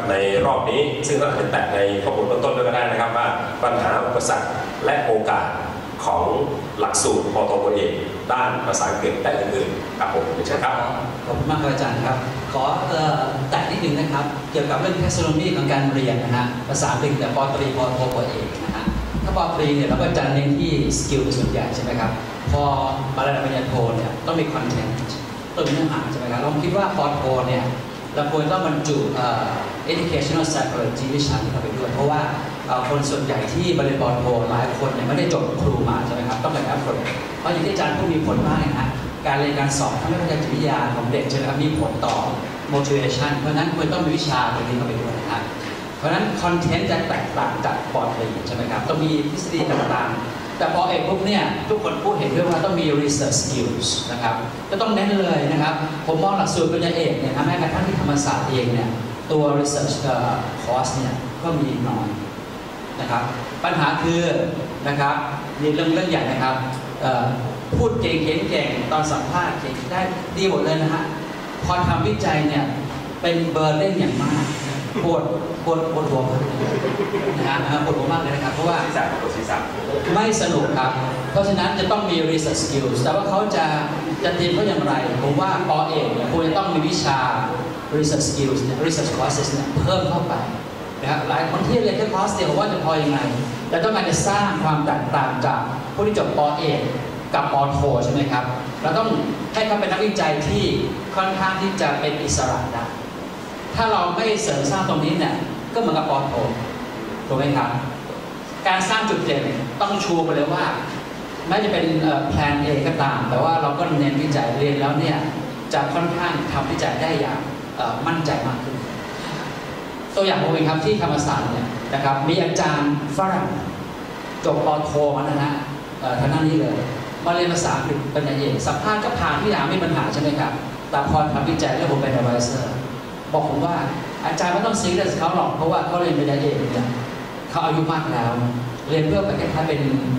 ในรอบนี้ซึ่งเราอาจจะแตะในข้อมูลต้นๆด้วยก็ได้นะครับว่าปัญหาอุปสรรคและโอกาสของหลักสูตรปต เอกด้านภาษาอังกฤษและอื่นๆครับผมเชิญครับขอบคุณมากครับอาจารย์ครับขอแตะนิดนึงนะครับเกี่ยวกับเรื่อง taxonomy ของการเรียนนะฮะภาษาอังกฤษแต่ปตรีปโทปเอกนะฮะถ้าปตรีเนี่ยเราก็จะเน้นที่สกิลเป็นส่วนใหญ่ใช่ไหมครับพอมาระดับปริญญาโทเนี่ยต้องมี content ต้องมีเนื้อหาใช่ไหมครับเราคิดว่าปโทเนี่ยเราควรต้องบรรจุ educational psychology วิชาที่เข้าไปด้วยเพราะว่าคนส่วนใหญ่ที่บริบทโทหลายคนเนี่ยไม่ได้จบครูมาใช่ไหมครับต้องเป็นแอปโปรเพราะอย่างที่อาจารย์พูดมีผลมากนะฮะการเรียนการสอนทำให้เข้าใจจิตวิทยาของเด็กใช่ไหมครับมีผลต่อ motivation เพราะนั้นควรต้องมีวิชาตรงนี้เข้าไปด้วยนะครับเพราะฉะนั้น content จะแตกต่างจากปอตรีใช่ไหมครับต้องมีทฤษฎีต่างๆแต่พอเอกปุ๊บเนี่ยทุกคนพูดเห็นด้วยว่าต้องมี research skills นะครับก็ต้องเน้นเลยนะครับผมมองหลักสูตรปริญญาเอกเนี่ยแม้กระทั่งที่ธรรมศาสตร์เองเนี่ยตัว research course เนี่ยก็มีน้อยนะครับปัญหาคือนะครับนี่เรื่องใหญ่นะครับพูดเก่งเขียนเก่งตอนสัมภาษณ์เก่งได้ดีหมดเลยนะฮะพอทำวิจัยเนี่ยเป็นเบอร์เล่นอย่างมากปวดหัวมากนะฮะปวดหัวมากเลยนะครับเพราะว่าไม่สนุกครับเพราะฉะนั้นจะต้องมี research skills แต่ว่าเขาจะเตรียมเขาอย่างไรผมว่าป.เอกเนี่ยควรจะต้องมีวิชา research skills research courses เนี่ยเพิ่มเข้าไปนะครับหลายคนที่เรียนแค่คอร์สเดียวว่าจะพอยังไงแต่ต้องการจะสร้างความแตกต่างจากผู้ที่จบป.เอกกับป.โทใช่ไหมครับเราต้องให้เขาเป็นนักวิจัยที่ค่อนข้างที่จะเป็นอิสระได้ถ้าเราไม่เสริมสร้างตรงนี้เนี่ยก็เหมือนกับป.โทถูกไหมครับการสร้างจุดเด่นต้องชูไปเลยว่าแม้จะเป็นแพลน A ก็ตามแต่ว่าเราก็เน้นวิจัยเรียนแล้วเนี่ยจะค่อนข้างทำวิจัยได้อย่างมั่นใจมากขึ้นตัวอย่างผมเองครับที่ธรรมศาสตร์เนี่ยนะครับมีอาจารย์ฝรั่งจบป.โทมานะฮะทางด้านนี้เลยมาเรียนภาษาอังกฤษปริญญาเอกสัมภาษณ์ก็ผ่านที่อย่างไม่มีปัญหาใช่ไหมครับแต่พอทำวิจัยแล้วผมเป็น advisor บอกผมว่าอาจารย์ไม่ต้องซีเรียสเขาหรอกเพราะว่าเขาเรียนปริญญาเอกเนี่ยเขาอายุมากแล้วเรียนเพื่อไปแค่เป็น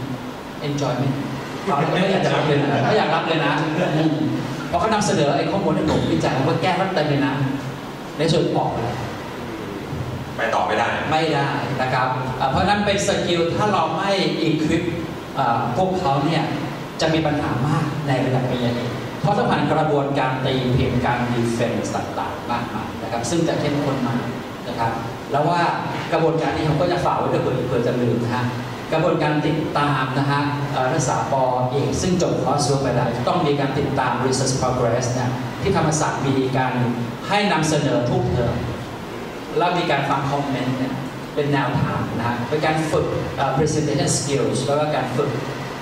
enjoyment เขาไม่อยากจะรับเลยนะไม่อยากรับเลยนะพอเขานำเสนอไอ้ข้อมูลให้ผมวิจัยผมก็แก้รัดเต็มเลยนะในส่วนออกเลยไปต่อไม่ได้นะครับเพราะนั้นเป็นสกิลถ้าเราไม่อีควิปพวกเขาเนี่ยจะมีปัญหามากในระดับปริญญาเอกเพราะต้องผ่านกระบวนการตีเพลงการดีเฟนส์ต่างๆมากมายนะครับซึ่งจะเข้มข้นมากนะครับแล้วว่ากระบวนการนี้ผมก็จะฝากไว้ด้วยเผื่อจะลืมนะฮะกระบวนการติดตามนะฮะนักศึกษาป.เอกซึ่งจบคอร์สไปแล้วต้องมีการติดตาม research progress นะที่ธรรมศาสตร์มีการให้นำเสนอทุกเทอมแล้วมีการฟังคอมเมนต์เนี่ยเป็นแนวทางนะฮะเป็นการฝึก presentation skills แล้วก็การฝึก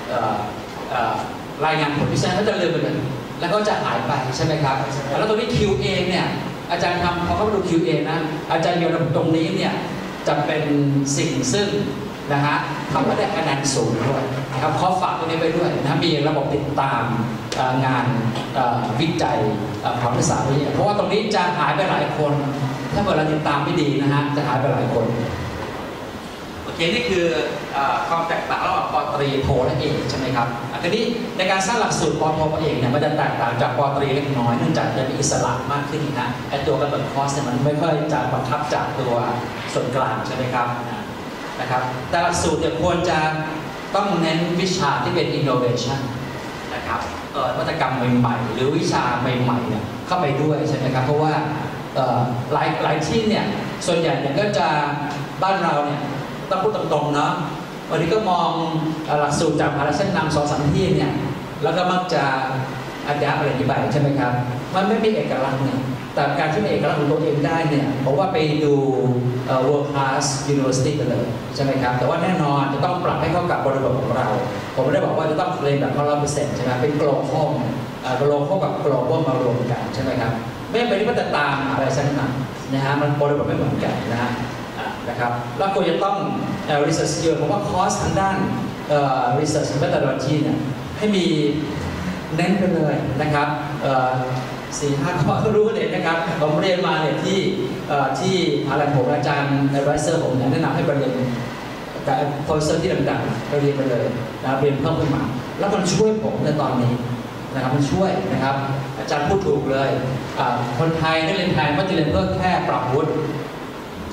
รายงานผลวิจัยเขาจะลืมไปเลยแล้วก็จะหายไปใช่ไหมครับแล้วตรงนี้ QA เนี่ยอาจารย์ทำพอเขาไปดู QA นะอาจารย์โยนตรงนี้เนี่ยจะเป็นสิ่งซึ่งนะฮะทำให้ได้คะแนนสูงด้วยนะครับขอฝากตรงนี้ไปด้วยนะมีระบบติดตามงานวิจัยของนักศึกษาเพราะว่าตรงนี้จะหายไปหลายคนถ้าเกิดเราติดตามไม่ดีนะฮะจะหายไปหลายคนโอเคนี่คือความแตกต่างระหว่างป.ตรีโทและเอกใช่ไหมครับทีนี้ในการสร้างหลักสูตรป.โทป.เอกเนี่ยมันจะแตกต่างจากป.ตรีเล็กน้อยเนื่องจากจะมีอิสระมากขึ้นนะไอตัวกำหนดคอร์สเนี่ยมันไม่ค่อยจะบังคับจากตัวส่วนกลางใช่ไหมครับนะครับแต่หลักสูตรเนี่ยควรจะต้องเน้นวิชาที่เป็น innovation นะครับนวัตกรรมใหม่ๆหรือวิชาใหม่ๆเนี่ยเข้าไปด้วยใช่ไหมครับเพราะว่าหลายที่เนี่ยส่วนใหญ่เนี่ยก็จะบ้านเราเนี่ยต้องพูดตรงๆเนาะวันนี้ก็มองหลักสูตรจากมหาลัยชั้นนำ2-3 ที่เนี่ยแล้วก็มักจะอัดยัดอะไรนี้ไปใช่ไหมครับมันไม่มีเอกลักษณ์เนี่ยแต่การที่มีเอกลักษณ์ของตัวเองได้เนี่ยผมว่าไปดู world class university กันเลยใช่ไหมครับแต่ว่าแน่นอนจะต้องปรับให้เข้ากับบริบทของเราผมไม่ได้บอกว่าจะต้องเรียนแบบ100%ใช่ไหมเป็น global global กับ global มารวมกันใช่ไหมครับไม่เป็นที่ตามอะไรชั้นนำนะฮะมันบริบทไม่เหมือนกันนะครับแล้วควรจะต้อง research skill ผมว่าคอร์สทางด้านresearch methodology เนี่ยให้มีเน้นไปเลยนะครับ4-5 ข้อก็รู้เลยนะครับผมเรียนมาเนี่ยที่อะไรผมอาจารย์ advisor ผมเนี่ยแนะนำให้ไปเรียนกับ professor ที่ต่างๆไปเรียนไปเลยนะเรียนเพิ่มขึ้นมาแล้วมันช่วยผมในตอนนี้นะครับมันช่วยนะครับอาจารย์พูดถูกเลยคนไทยนักเรียนไทยไม่ได้เรียนเพื่อแค่ปรับวุฒิ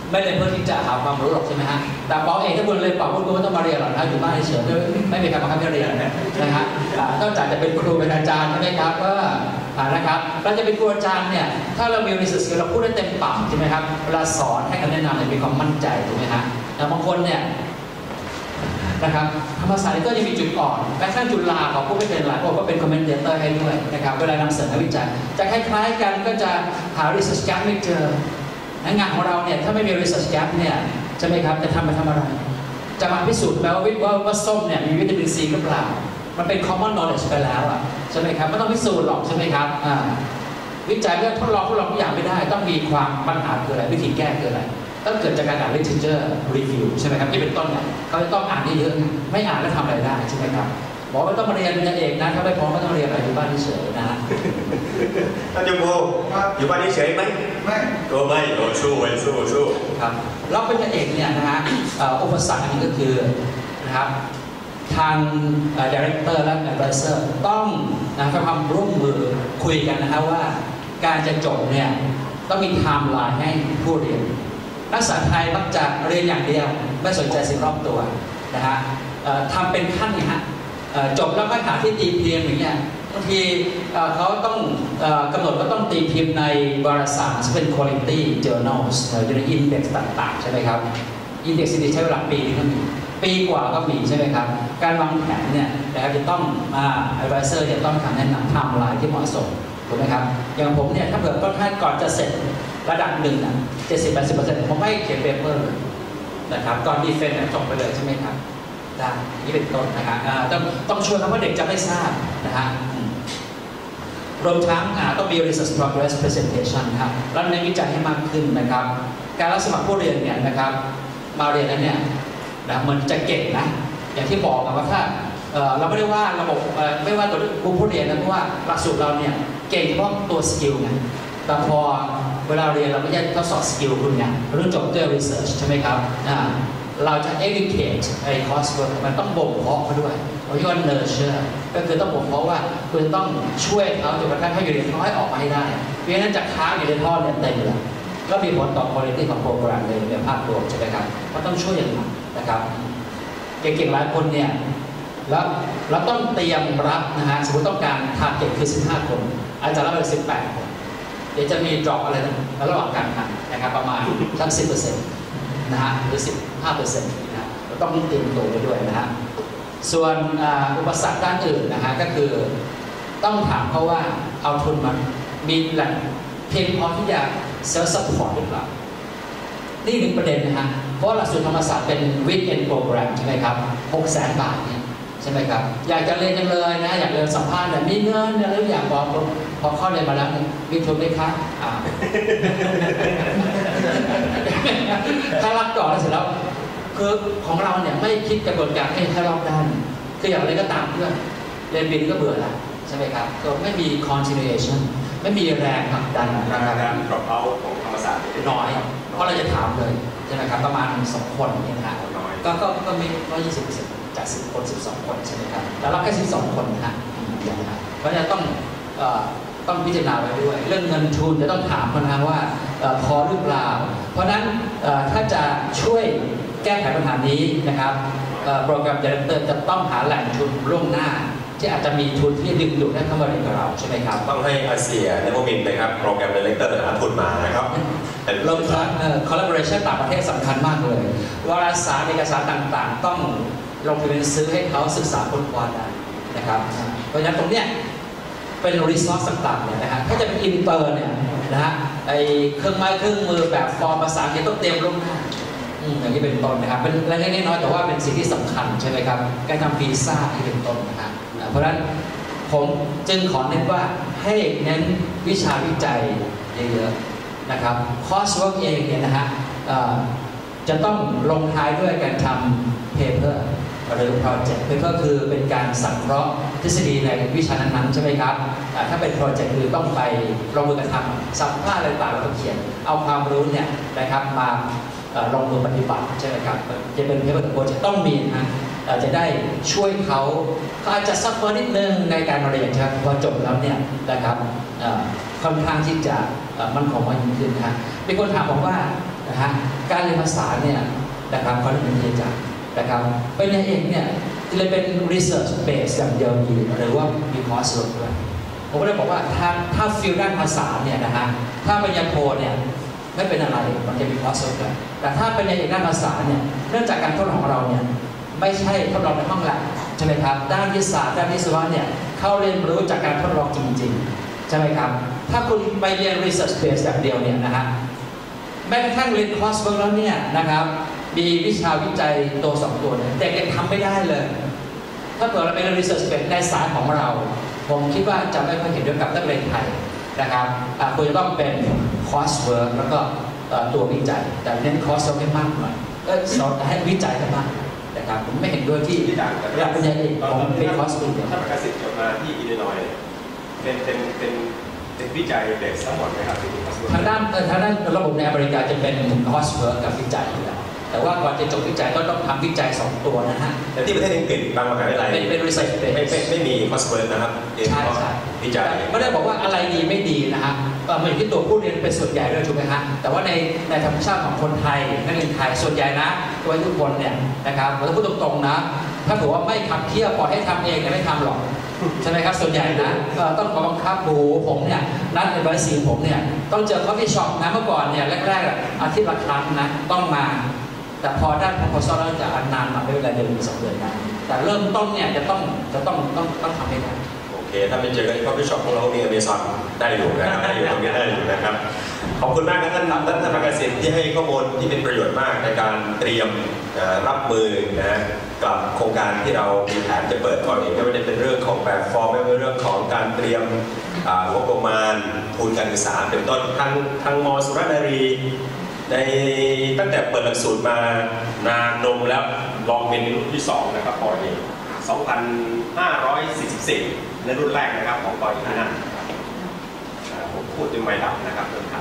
ไม่ได้เพื่อที่จะหาความรู้หรอกใช่ไหมฮะแต่ปอเองถ้าคุณเรียนปอคุณก็ต้องมาเรียนหรอกนะอยู่บ้านเฉยๆไม่มีใครบังคับให้เรียนนะฮะนอกจากจะเป็นครูเป็นอาจารย์ใช่ไหมครับก็นะครับเราจะเป็นครูอาจารย์เนี่ยถ้าเรามี research skill เราพูดได้เต็มปากใช่ไหมครับเวลาสอนให้คำแนะนำเนี่ยมีความมั่นใจถูกไหมฮะแต่บางคนเนี่ยนะครับธรรมศาสตร์ก็ยังมีจุดอ่อนแม้กระทั่งจุฬาของผู้ไม่เป็นหลายคนก็เป็นคอมเมนเตอร์ให้ด้วยนะครับเวลานำเสนอวิจัยจะคล้ายๆกันก็จะหา research gap ไม่เจองานของเราเนี่ยถ้าไม่มี research gap เนี่ยใช่ไหมครับจะทำอะไรจะมาพิสูจน์แล้วว่าส้มเนี่ยมีวิตามินซีหรือเปล่ามันเป็น common knowledge ไปแล้วอ่ะใช่ไหมครับไม่ต้องพิสูจน์หรอกใช่ไหมครับวิจัยเรื่องทดลองทุกอย่างไม่ได้ต้องมีความปัญหาคืออะไรวิธีแก้คืออะไรต้องเกิดจากการอ่าน literature review ใช่ไหมครับที่เป็นต้นเนี่ยเขาจะต้องอ่านเยอะๆไม่อ่านแล้วทำอะไรได้ใช่ไหมครับบอกว่าต้องมาเรียนปริญญาเอกนะถ้าไม่พร้อมก็ต้องเรียนอะไรอยู่บ้านเฉยๆนะฮะท่านยมโพอยู่บ้านเฉยไหมไม่ก็ไม่สู้ครับแล้วปริญญาเอกเนี่ยนะฮะอุปสรรคนี้ก็คือนะครับทาง director และ advisor ต้องให้ความร่วมมือคุยกันนะครับว่าการจะจบเนี่ยต้องมีไทม์ไลน์ให้ผู้เรียนนักศึกษาไทยมักจะเรียนอย่างเดียวไม่สนใจสิ่งรอบตัวนะฮะทำเป็นขั้นเนี่ยฮะจบแล้วก็หาที่ตีพิมพ์อย่างเงี้ยบางทีเขาต้องกำหนดว่าต้องตีพิมพ์ในวารสารที่เป็น quality journals อยู่ใน index ต่างๆใช่ไหมครับ index ที่ใช้เวลาปีนึงก็มีปีกว่าก็มีใช่ไหมครับการวางแผนเนี่ยนะครับจะต้องadvisor จะต้องทำแนะนำไทม์ไลน์ที่เหมาะสมถูกไหมครับอย่างผมเนี่ยถ้าเกิดต้นท่านก่อนจะเสร็จระดับหนึ่งนะ70-80%ผมไม่เขียนเปเปอร์เลยนะครับก่อนดีเฟนต์จบไปเลยใช่ไหมครับได้นี่เป็นต้นนะครับต้องช่วยเขาเพราะเด็กจะไม่ทราบนะฮะรวมทั้งต้องมี research progress presentation ครับแล้วในวิจัยให้มากขึ้นนะครับการรับสมัครผู้เรียนเนี่ยนะครับมาเรียนนั้นเนี่ยนะมันจะเก่งนะอย่างที่บอกกันว่าถ้าเราไม่ได้ว่าระบบไม่ว่าตัวผู้เรียนนะเพราะว่าหลักสูตรเราเนี่ยเก่งเพราะตัวสกิลไงแต่พอเวลาเรียนเราไม่ใช่ทดสอบสกิลคุณไงเราต้องจบด้วย research ใช่ไหมครับเราจะ educate ไอ้ coursework มันต้องบ่มเพาะเขาด้วยเราเรียกว่า nurture ก็คือต้องบ่มเพาะว่าคุณต้องช่วยเขาจนกระทั่งให้อยู่ในท่อให้ออกมาให้ได้เพราะฉะนั้นจะค้างอยู่ในท่อเนี่ยเต็มเลยก็มีผลต่อ quality ของโปรแกรมในภาพรวมใช่ไหมครับก็ต้องช่วยอย่างหนักนะครับเก่งๆหลายคนเนี่ยแล้วเราต้องเตรียมรับนะฮะสมมติต้องการ target คือ15 คนอาจจะรับไป18 คนเดี๋ยวจะมี drop อะไรระหว่างการทำนะครับประมาณสัก 10% นะฮะหรือ 15% นะเราต้องเตรียมตัวไว้ด้วยนะฮะส่วนอุปสรรคด้านอื่นนะฮะก็คือต้องถามเขาว่าเอาทุนมามีแหล่งเพียงพอที่จะเซลล์ซัพพอร์ตหรือเปล่านี่เป็นประเด็นนะฮะเพราะหลักสูตรธรรมศาสตร์เป็น weekend program ใช่ไหมครับ 600,000 บาทเนี่ยใช่ไหมครับอยากจะเรียนจังเลยนะอยากเรียนสัมภาษณ์มีเงินอะไรอย่างบอกพอเข้าเรียนมาแล้วมีทุนไหมคะถ้ารับก่อนแล้วเสร็จแล้วคือของเราเนี่ยไม่คิดกระบวนการให้รอบด้านคืออย่างไรก็ตามเพื่อนเรียนบินก็เบื่อแล้วใช่ไหมครับก็ไม่มี continuation ไม่มีแรงผลักดันนะครับการ drop out ของธรรมศาสตร์น้อยเพราะเราจะถามเลยใช่ไหมครับประมาณ2 คนนี่นะฮะก็ไม่20%จาก10 คน 12 คนใช่ไหมครับแต่เราแค่12 คนนะฮะเพราะฉะนั้นต้องพิจารณาไว้ด้วยเรื่องเงินทุนจะต้องถามคนนะว่าพอหรือเปล่าเพราะนั้นถ้าจะช่วยแก้ไขปัญหานี้นะครับโปรแกรม Director จะต้องหาแหล่งทุนล่วงหน้าที่อาจจะมีทุนที่ดึงดูดให้เข้ามาเรียนกับเราใช่ไหมครับต้องให้อาเซียนโมมินนะครับโปรแกรม Director หาทุนมานะครับรวมทั้งcollaboration ต่างประเทศสำคัญมากเลยวารสารเอกสารต่างๆต้องลงทุนซื้อให้เขาศึกษาค้นคว้าได้นะครับเพราะฉะนั้นตรงเนี้ยเป็น resource ต่างๆเนี่ยนะฮะถ้าจะเป็นอินเตอร์เนี่ยนะฮะไอเครื่องไม้เครื่องมือแบบฟอร์มภาษาอังกฤษต้องเตรียมล่วงหน้าอย่างนี้เป็นต้นนะครับเป็นเล็กๆน้อยๆแต่ว่าเป็นสิ่งที่สำคัญใช่ไหมครับการทำวีซ่าที่เป็นต้นนะครับเพราะฉะนั้นผมจึงขอเน้นว่าให้เน้นวิชาวิจัยเยอะๆนะครับคอร์สเวิร์กเองเนี่ยนะฮะจะต้องลงท้ายด้วยการทำ paper หรือ project paper คือเป็นการสังเคราะห์ทฤษฎีในวิชานั้นๆใช่ไหมครับถ้าเป็น project คือต้องไปลงมือกระทำสัมภาษณ์อะไรต่างๆแล้วก็เขียนเอาความรู้เนี่ยนะครับมาลงมือปฏิบัติใช่ไหมครับจะเป็น paper กับ project ต้องมีนะจะได้ช่วยเขาอาจจะซัพพอร์ตนิดนึงในการเรียนครับพอจบแล้วเนี่ยนะครับค่อนข้างที่จะมั่นคงมากยิ่งขึ้นนะมีคนถามผมว่านะฮะการเรียนภาษาเนี่ยนะครับเขาเรียนวิทยาศาสตร์นะครับปริญญาเอกเนี่ยจะเลยเป็น research base อย่างเดียวดีหรือว่ามี coursework ด้วยผมก็เลยบอกว่าถ้าฟิลด้านภาษาเนี่ยนะฮะถ้าปริญญาโทเนี่ยไม่เป็นอะไรมันจะมี coursework ด้วยแต่ถ้าปริญญาเอกด้านภาษาเนี่ยเนื่องจากการทดลองของเราเนี่ยไม่ใช่ทดลองในห้องแลบใช่ไหมครับด้านวิทยาศาสตร์ด้านวิศวะเนี่ยเข้าเรียนรู้จากการทดลองจริงๆใช่ไหมครับถ้าคุณไปเรียน research base อย่างเดียวเนี่ยนะฮะแม้กระทั่งเรียน coursework แล้วเนี่ยนะครับมีวิชาวิจัยตัว2ตัวเนี่ยเด็กยังทำไม่ได้เลยถ้าเกิดเราเป็น research base ในสายของเราผมคิดว่าจะไม่ค่อยเห็นด้วยกับนักเรียนไทยนะครับควรจะต้องเป็น coursework แล้วก็ตัววิจัยแต่เน้น coursework ให้มากหน่อยสอนให้วิจัยกันมากนะครับผมไม่เห็นด้วยที่ระดับปริญญาเอกผมเป็นคอร์สอื่นถ้าประกาศสิทธิ์จบมาที่อิลลินอยส์เป็นวิจัยเบสทั้งหมดไหมครับทางด้านระบบในอเมริกาจะเป็นคอร์สเวิร์กกับวิจัยอยู่แล้วแต่ว่าก่อนจะจบวิจัยก็ต้องทำวิจัย2ตัวนะฮะแต่ที่ประเทศอังกฤษบางมหาวิทยาลัยเป็น research base ไม่มีคอร์สเวิร์กนะครับใช่วิจัยไม่ได้บอกว่าอะไรดีไม่ดีนะฮะมันอยู่ที่ตัวผู้เรียนเป็นส่วนใหญ่ด้วยถูกไหมฮะแต่ว่าในธรรมชาติของคนไทยนักเรียนไทยส่วนใหญ่นะตัวทุกคนเนี่ยนะครับเราพูดตรงๆนะถ้าถือว่าไม่ขับเคี่ยวปล่อยให้ทำเองเนี่ยไม่ทำหรอกใช่ไหมครับส่วนใหญ่นะต้องขอบังคับผมเนี่ยนัดในบริษัทผมเนี่ยต้องเจอคอฟฟี่ช็อปนะเมื่อก่อนเนี่ยแรกๆอาทิตย์ละครั้งนะต้องมาแต่พอได้พอซอแล้วจะนานมาไม่เป็นไรเดือน2 เดือนนะแต่เริ่มต้นเนี่ยจะต้องทำให้ได้โอเคถ้าไปเจอกันที่คอฟฟี่ช็อปของเรามีอเมซอนได้อยู่นะครับได้อยู่ตรงนี้ได้อยู่นะครับขอบคุณมากครับท่านประกาศสิทธิ์ที่ให้ข้อมูลที่เป็นประโยชน์มากในการเตรียมรับมือนะกับโครงการที่เรามีแผนจะเปิดก่อนอีกไม่ว่าจะเป็นเรื่องของแบบฟอร์มไม่ว่าเรื่องของการเตรียมงบประมาณทุนการศึกษาเป็นต้นทางม.สุรนารีในตั้งแต่เปิดหลักสูตรมานานนมแล้วลองเป็นรุ่นที่2นะครับปอเอก2544ในรุ่นแรกนะครับของปอเอกนั่นผมพูดด้วยไม่ดับนะครับเริ่มขัน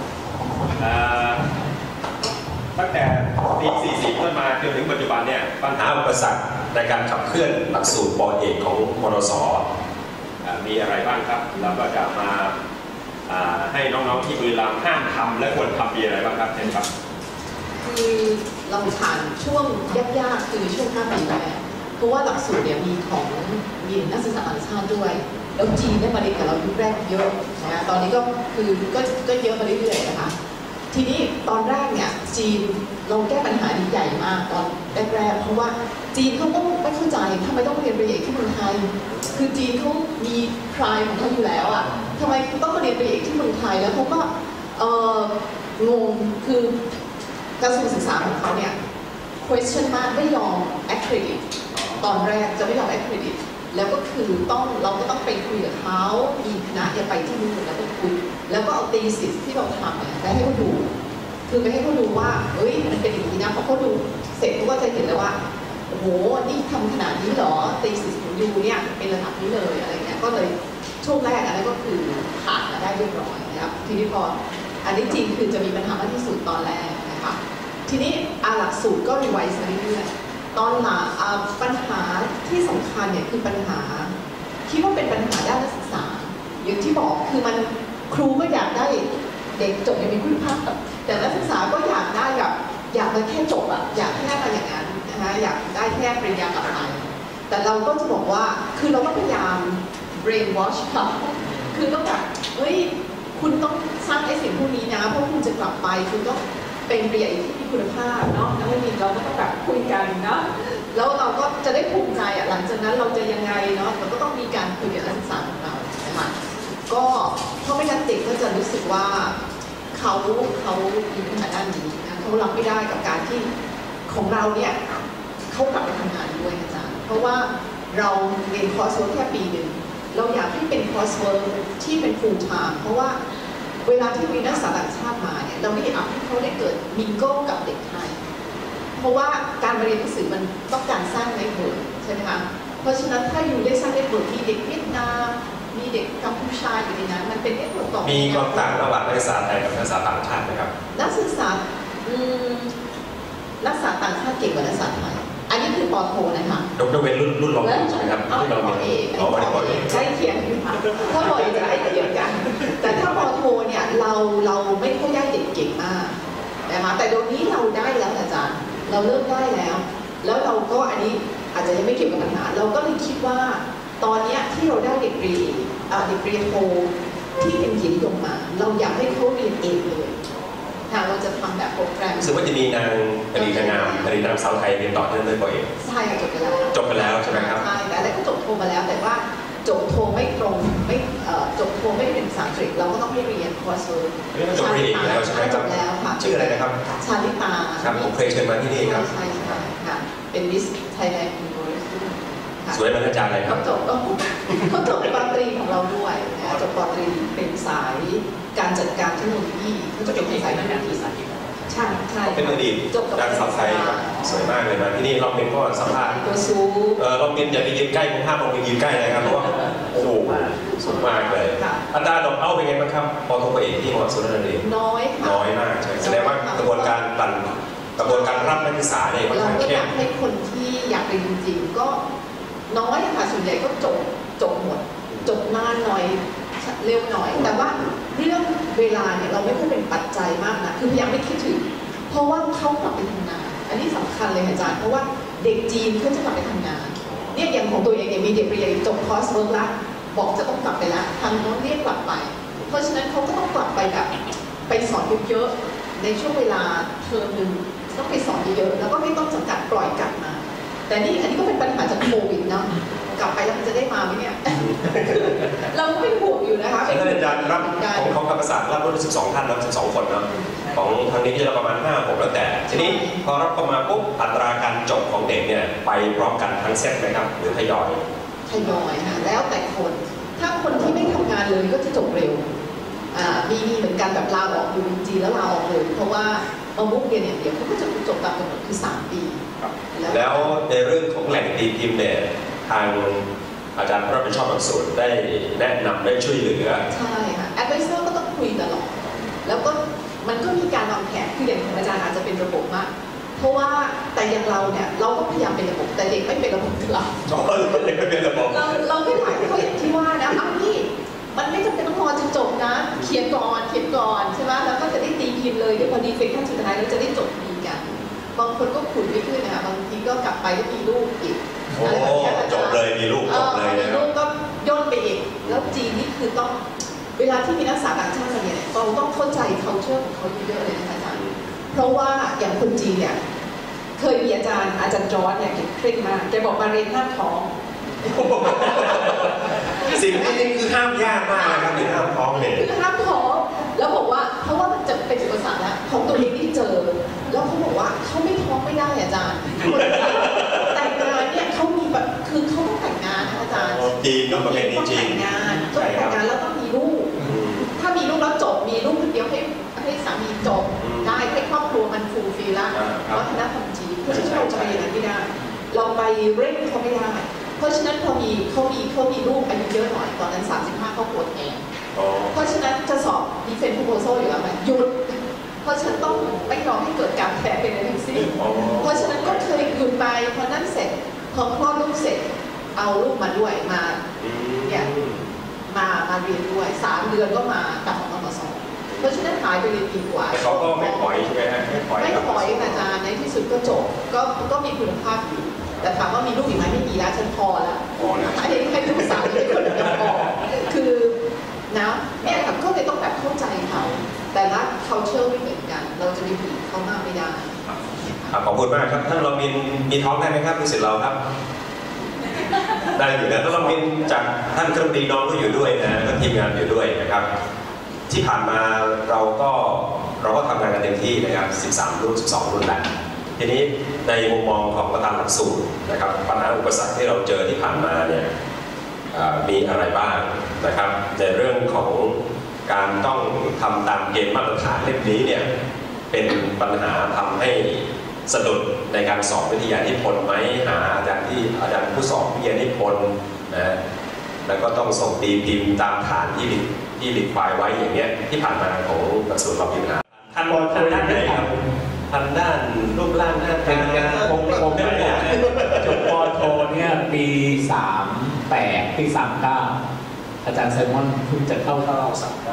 ตั้งแต่ปี44ต้นมาจนถึงปัจจุบันเนี่ยปัญหาอุปสรรคในการขับเคลื่อนหลักสูตรปอเอกของมรส.มีอะไรบ้างครับเราก็จะมาให้น้องๆที่บุรีรัมย์ห้ามทำและควรทำมีอะไรบ้างครับเช่นครับคือเราผ่านช่วงยากๆคือช่วง5 ปีแรกเพราะว่าหลักสูตรเนี่ยมีนักศึกษาต่างชาติด้วยแล้วจีนได้มาเรียนกับเรายุคแรกเยอะนะตอนนี้ก็เยอะมาเรื่อยๆนะคะทีนี้ตอนแรกเนี่ยจีนเราแก้ปัญหาใหญ่มากตอนแรกๆเพราะว่าจีนเขาก็ไม่เข้าใจทำไมต้องเรียนปริญญาเอกที่เมืองไทยคือจีนเขามีพรายของเขาอยู่แล้วอ่ะทำไมต้องมาเรียนปริญญาเอกที่เมืองไทยแล้วเขาก็งงคือกระทรวงศึกษาของเขาเนี่ย question มากไม่ยอม accredit ตอนแรกจะไม่ยอม accredit แล้วก็คือเราก็ต้องไปคุยกับเขามีคณะไปที่นู่นแล้วก็คุยแล้วก็เอา thesis ที่เราทำเนี่ยไปให้เขาดูคือไปให้เขาดูว่าเฮ้ยมันเป็นอย่างนี้นะพอเขาดูเสร็จเขาก็จะเห็นแล้วว่าโอ้โหนี่ทำขนาดนี้เหรอ thesis ของยูเนี่ยเป็นระดับนี้เลยอะไรเงี้ยก็เลยช่วงแรกอะไรก็คือผ่านมาได้เรียบร้อยนะครับทีนี้พออันนี้จริงคือจะมีปัญหามากที่สุดตอนแรกนะคะทีนี้หลักสูตรก็รีไวซ์มาเรื่อยๆตอนหลังปัญหาที่สำคัญเนี่ยคือปัญหาคิดว่าเป็นปัญหาด้านนักศึกษาอย่างที่บอกคือมันครูก็อยากได้เด็กจบอย่างมีคุณภาพแต่นักศึกษาก็อยากได้แบบอยากมาแค่จบอะอยากแค่มาอย่างนั้นนะคะอยากได้แค่ปริญญากลับไปแต่เราก็จะบอกว่าคือเราก็พยายาม brain wash เขาคือต้องแบบเฮ้ยคุณต้องสร้างไอ้สิ่งพวกนี้นะเพราะคุณจะกลับไปคุณต้องเป็นปริญญาเอกที่มีคุณภาพเนาะแล้วมีเราก็ต้องแบบคุยกันเนาะแล้วเราก็จะได้ภูมิใจอ่ะหลังจากนั้นเราจะยังไงเนาะเราก็ต้องมีการคุยกับนักศึกษาของเรานะคะก็เพราะไม่งั้นเด็กก็จะรู้สึกว่าเขามีปัญหาด้านนี้นะเขารับไม่ได้กับการที่ของเราเนี่ยเขากลับไปทำงานด้วยอาจารย์เพราะว่าเราเรียนคอร์สเวิร์คแค่ปีหนึ่งเราอยากให้เป็นคอร์สเวิร์คที่เป็น full time เพราะว่าเวลาที่มีนักศึกษาต่างชาติมาเนี่ยเราไม่ได้อยากให้เขาได้เกิดมิงโก้กับเด็กไทยเพราะว่าการเรียนหนังสือมันต้องการสร้างเน็ตเวิร์คใช่ไหมคะเพราะฉะนั้นถ้าอยู่ได้สร้างเน็ตเวิร์คมีเด็กเวียดนามมีเด็กกัมพูชาอยู่ในนั้นมันเป็นเน็ตเวิร์คต่อมีความต่างระหว่างนักศึกษาไทยกับนักศึกษาต่างชาติไหมครับนักศึกษาต่างชาติเก่งกว่านักศึกษาไทยอันนี้คือปอโทนะคะยกเว้นรุ่นเราใช่ไหมครับรุ่นเราเองใกล้เคียงกันค่ะถ้าปอเอกจะใกล้เคียงกันแต่ถ้าปอโทเนี่ยเราไม่ค่อยได้เด็กเก่งมากนนะคะแต่เดี๋ยวนี้เราได้แล้วอาจารย์เราเริ่มได้แล้วแล้วเราก็อันนี้อาจจะยังไม่เกี่ยวกับปัญหาเราก็เลยคิดว่าตอนนี้ที่เราได้เด็กเรียนโทที่เป็นเกียรตินิยมมาเราอยากให้เขาเรียนเองเลยค่ะเราจะทำแบบโปรแกรมซึ่งว่าจะมีนางอดีตนางงามอดีตนางสาวไทยเรียนต่อเนื่องเลยบ่อยใช่จบไปแล้วจบไปแล้วใช่ไหมครับใช่แต่อะไรก็จบโทมาแล้วแต่ว่าจบโทไม่ตรงไม่จบโทไม่ได้เป็นภาษาอังกฤษเราก็ต้องให้เรียนคอร์สเวิร์กจบเรียนแล้วใช่ไหมครับจบแล้วค่ะชื่ออะไรนะครับชาลิตาครับผมเคยเชิญมาที่นี่ครับใช่ค่ะเป็นมิสไทยแลนด์ยูนิเวอร์ซิตี้สวยเหมือนอาจารย์เลยครับเขาจบปตรีของเราด้วยจบปตรีเป็นสายการจัดการเทคโนโลยีเขาจะเป็นสายนักวิทยาศาสตร์ใช่เป็นอดีตนางสาวไทยสวยมากเลยมาที่นี่ลองเป็นก็สัมภาษณ์ตัวสูงลองเป็นอย่าไปยืนใกล้ผมห้ามลองไปยืนใกล้นะครับเพราะว่าโอ้โหสูงมากเลยอัตราดอกเอาเป็นไงบ้างครับปอโทปอเอกที่มอสุรนารีน้อยค่ะน้อยมากใช่แสดงว่ากระบวนการรับนักศึกษาเนี่ยค่อนข้างเข้มเราก็อยากให้คนที่อยากเรียนจริงๆก็น้อยค่ะส่วนใหญ่ก็จบหมดจบนานหน่อยเร็วหน่อยแต่ว่าเรื่องเวลาเนี่ยเราไม่ค่อยเป็นปัจจัยมากนะคือพยายามไม่คิดถึงเพราะว่าเขากลับไปทำงานอันนี้สำคัญเลยอาจารย์เพราะว่าเด็กจีนเขาจะกลับไปทำงานเนี่ยอย่างของตัวเองเนี่ยมีเด็กเรียนจบคอร์สเวิร์กละบอกจะต้องกลับไปแล้วทางโน้นเรียกกลับไปเพราะฉะนั้นเขาก็ต้องกลับไปแบบไปสอนเยอะๆในช่วงเวลาเทอมนึงต้องไปสอนเยอะๆแล้วก็ไม่ต้องจำกัดปล่อยกลับมาแต่นี่อันนี้ก็เป็นปัญหาจากโควิดเนาะกลับไปแล้วมันจะได้มาไหมเนี่ย เราก็ไม่ห่วงอยู่นะคะท่านอาจารย์รับของธรรมศาสตร์รับรู้สึก2ท่านแล้ว12คนเนาะของทางนี้ที่เราประมาณ5-6แล้วแต่ทีนี้พอรับเข้ามาปุ๊บอัตราการจบของเด็กเนี่ยไปพร้อมกันทั้งเซตไหมครับหรือทยอยค่ะแล้วแต่คนถ้าคนที่ไม่ทำงานเลยก็จะจบเร็วมีเหมือนกันแบบลาออกอยู่จีนแล้วลาออกเลยเพราะว่าเอามุกเรียนเนี่ยเดี๋ยวเขาก็จะจบตามกำหนดคือ3 ปีแล้วในเรื่องของแหล่งตีพิมพ์เนี่ยทางอาจารย์ผู้รับผิดชอบหลักสูตรได้แนะนำได้ช่วยเหลือใช่ค่ะแอดไวเซอร์ก็ต้องคุยตลอดแล้วก็มันก็มีการวางแผนคืออย่างของอาจารย์อาจจะเป็นระบบมากเพราะว่าแต่อย่างเราเนี่ยเราก็พยายามเป็นระบบแต่เด็กไม่เป็นระบบกับเราเด็กไม่เป็นระบบเราไม่ไหวเขาอย่างที่ว่านะเอานี่มันไม่จำเป็นต้องรอจนจบนะเขียนก่อนใช่ไหมแล้วก็จะได้ตีพิมพ์เลยเดี๋ยวพอดีเฟกขั้นสุดท้ายเราจะได้จบดีกันบางคนก็ขุนไม่ขึ้นนะคะบางทีก็กลับไปก็มีลูกอีกจบเลยมีลูกจบเลยมีลูกก็ย่นไปอีกแล้วจีนนี่คือต้องเวลาที่มีนักศึกษาต่างชาติมาเนี่ยเราต้องเข้าใจ culture ของเขาเยอะเลยนะคะอาจารย์เพราะว่าอย่างคนจีนเนี่ยเคยมีอาจารย์จอร์จเนี่ยเคร่งมากแกบอกมาเรียนห้ามท้องสิ่งนี้คือห้ามยากมากนะครับหรือห้ามท้องเนี่ยคือห้ามท้องแล้วบอกว่าเพราะว่ามันจะเป็นอุปสรรคแล้วของตัวเองที่เจอแล้วเขาบอกว่าเขาไม่ท้องไม่ได้อาจารย์แต่งงานเนี่ยเขามีแบบคือเขาต้องแต่งงานนะอาจารย์จีนก็ประเพณีจีนแต่งงานแล้วต้องมีลูกถ้ามีลูกแล้วจบมีลูกคนเดียวให้สามีจบได้ให้ครอบครัวมันฟูลฟิลละวัฒนธรรมจีนเพราะฉะนั้นเราจะไปอย่างนั้นไม่ได้เราไปเร่งเขาไม่ได้เพราะฉะนั้นพอเขามีลูกอายุเยอะหน่อยตอนนั้น35เขาปวดแอนเพราะฉะนั้นจะสอบ defense proposal อยู่แล้วมันหยุดเพราะฉันต้องไม่ยอมให้เกิดการแพ้เป็นอะไรทั้งสิ้นเพราะฉะนั้นก็เคยหยุดไปพอนั้นเสร็จพอคลอดลูกเสร็จเอาลูกมาด้วยมาเนี่ยมาเรียนด้วย3 เดือนก็มากลับมาสอบเพราะฉะนั้นหายไปเรียนปีกว่าเขาก็ไม่ปล่อยใช่ไหมฮะไม่ปล่อยอาจารย์ในที่สุดก็จบก็มีคุณภาพอยู่แต่ถามว่ามีลูกอีกไหมไม่มีแล้วฉันพอแล้วให้ลูกสาวให้คนเดียวพอคือนะเนี่ยค่ะก็เลยต้องแบบเข้าใจเขาแต่ละ culture ไม่เหมือนกันเราจะไปบีบเขามากไม่ได้ขอบคุณมากครับท่านเรามีท้องได้ไหมครับที่สิทธิ์เราครับได้อยู่นะท่านเรามีจากท่านเครื่องดีน้องก็อยู่ด้วยนะก็ทีมงานอยู่ด้วยนะครับที่ผ่านมาเราก็ทำงานกันเต็มที่นะครับ13 รุ่น 12 รุ่นแล้วทีนี้ในมุมมองของประธานหลักสูตรนะครับปัญหาอุปสรรคที่เราเจอที่ผ่านมาเนี่ยมีอะไรบ้างนะครับในเรื่องของการต้องทำตามเกณฑ์มาตรฐานเล่มนี้เนี่ยเป็นปัญหาทำให้สะดุดในการสอบวิทยานิพนธ์ไหมหาอาจารย์ผู้สอบวิทยานิพนธ์นะแล้วก็ต้องส่งตีพิมพ์ตามฐานที่รีควายไว้อย่างเงี้ยที่ผ่านมาของหลักสูตรเรามีปัญหาท่านด้านไหนครับทางด้านรูปร่างหน้าตาผมได้จบป.โทเนี่ยปี38ปี39อาจารย์ไซมอนเพิ่งจะเข้าเรา39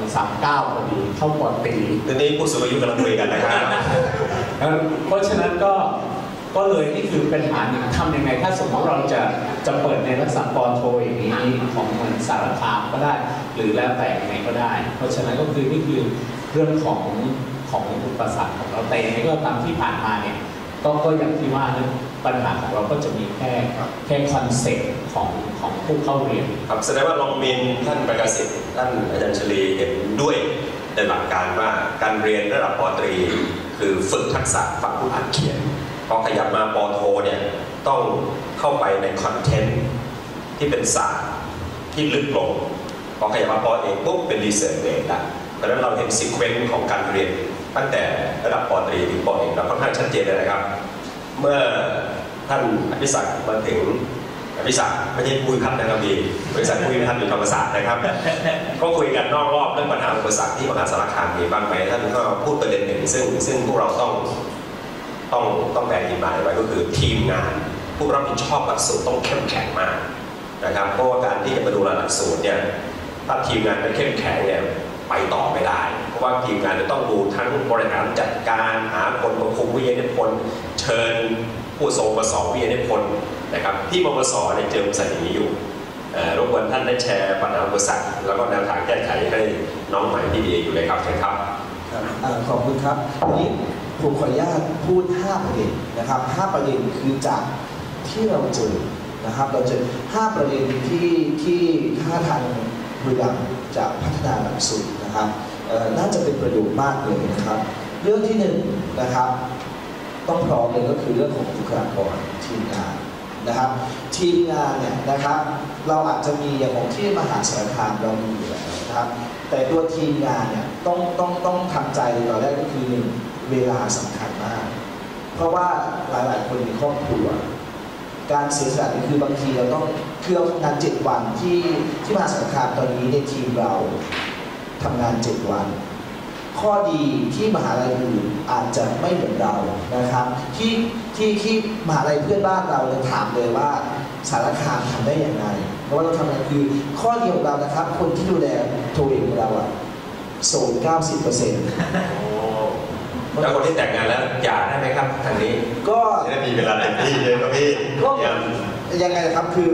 39พอดีเข้าปอตรีทีนี้ผู้สูงอายุกำลังคุยกันนะครับเพราะฉะนั้นก็เลยนี่คือปัญหาหนึ่งทำยังไงถ้าสมมติเราจะเปิดในลักษณะปอโทอย่างนี้ของเหมือนสารคามก็ได้ หรือแล้วแต่ยังไงก็ได้ เพราะฉะนั้นก็คือนี่คือเรื่องของอุปสรรคของเราแต่ยังไงก็ตามที่ผ่านมาเนี่ยก็อย่างที่ว่านะปัญหาของเราก็จะมีแค่คอนเซ็ปต์ของผู้เข้าเรียนครับแสดงว่าลองมินท่านประกาศิษฐ์ท่านอาจารย์ชลีเห็นด้วยในหลักการว่าการเรียนระดับปตรีคือฝึกทักษะฟังผู้อ่านเขียนพอขยับมาปโทเนี่ยต้องเข้าไปในคอนเทนต์ที่เป็นศาสตร์ที่ลึกลงพอขยับมาปเอกปุ๊บเป็นรีเสิร์ชเองละเพราะฉะนั้นเราเห็นซีเควนซ์ของการเรียนตั้งแต่ระดับปตรีถึงปเอกเราค่อนข้างชัดเจนเลยนะครับเมื่อท่านอภิศักดิ์มาถึงอภิศักดิ์ไม่ใช่ผู้พิพัฒน์นะครับพี่บริษัทผู้พิพัฒน์อยู่ธรรมศาสตร์นะครับ ก็คุยกันนอกรอบเรื่องปัญหาอุปสรรคที่มหาสารคามมีบ้างไหมท่านก็พูดประเด็นหนึ่งซึ่งพวกเราต้องแบ่งทีมงานไว้ก็คือทีมงานผู้รับผิดชอบหลักสูตรต้องเข้มแข็งมากนะครับเพราะว่าการที่จะมาดูหลักสูตรเนี่ยถ้าทีมงานไม่เข้มแข็งเนี่ยไปต่อไม่ได้เพราะว่าทีมงานจะต้องดูทั้งบริหารจัดการหาคนมาคุมวิทยานิพนธ์เชิญผู้ทรงประสอบวิทยานิพนธ์นะครับที่มสเนี่ยเจออุปสรรคอย่างนี้อยู่รบกวนท่านได้แชร์ปัญหาอุปสรรคแล้วก็แนวทางแก้ไขให้น้องใหม่ที่ดีอยู่เลยครับเชิญครับขอบคุณครับวันนี้ผมขออนุญาตพูด5ประเด็นนะครับ5ประเด็นคือจากที่เราเจอนะครับเราเจอ5ประเด็นที่ถ้าทางบริษัทจะพัฒนาหลักสูตรนะครับน่าจะเป็นประโยชน์มากเลยนะครับเรื่องที่1นะครับต้องพร้อมเลยก็คือเรื่องของบุคลากรทีมงานนะครับทีมงานเนี่ยนะครับเราอาจจะมีอย่างของที่มหาสารคามเรามีอยู่แล้วนะครับแต่ตัวทีมงานเนี่ยต้องทำใจตอนแรกก็คือ1เวลาสำคัญมากเพราะว่าหลายๆคนมีครอบครัวการเสียสละนี่คือบางทีเราต้องคือเราทำงาน7วันที่มหาสารคามตอนนี้ในทีมเราทำงาน7วันข้อดีที่มหาลัยอื่นอาจจะไม่เหมือนเรานะครับที่มหาลัยเพื่อนบ้านเราเลยถามเลยว่าสารคามทำได้อย่างไรเพราะว่าเราทำอะไรคือข้อดีของเรานะครับคนที่ดูแลโทรเองของเราอะโสด 90% แล้วคนที่แต่งงานแล้วหย่าได้ไหมครับทางนี้ก็จะได้มีเวลาเต็มที่เลยครับพี่ก็ยังไงนะครับคือ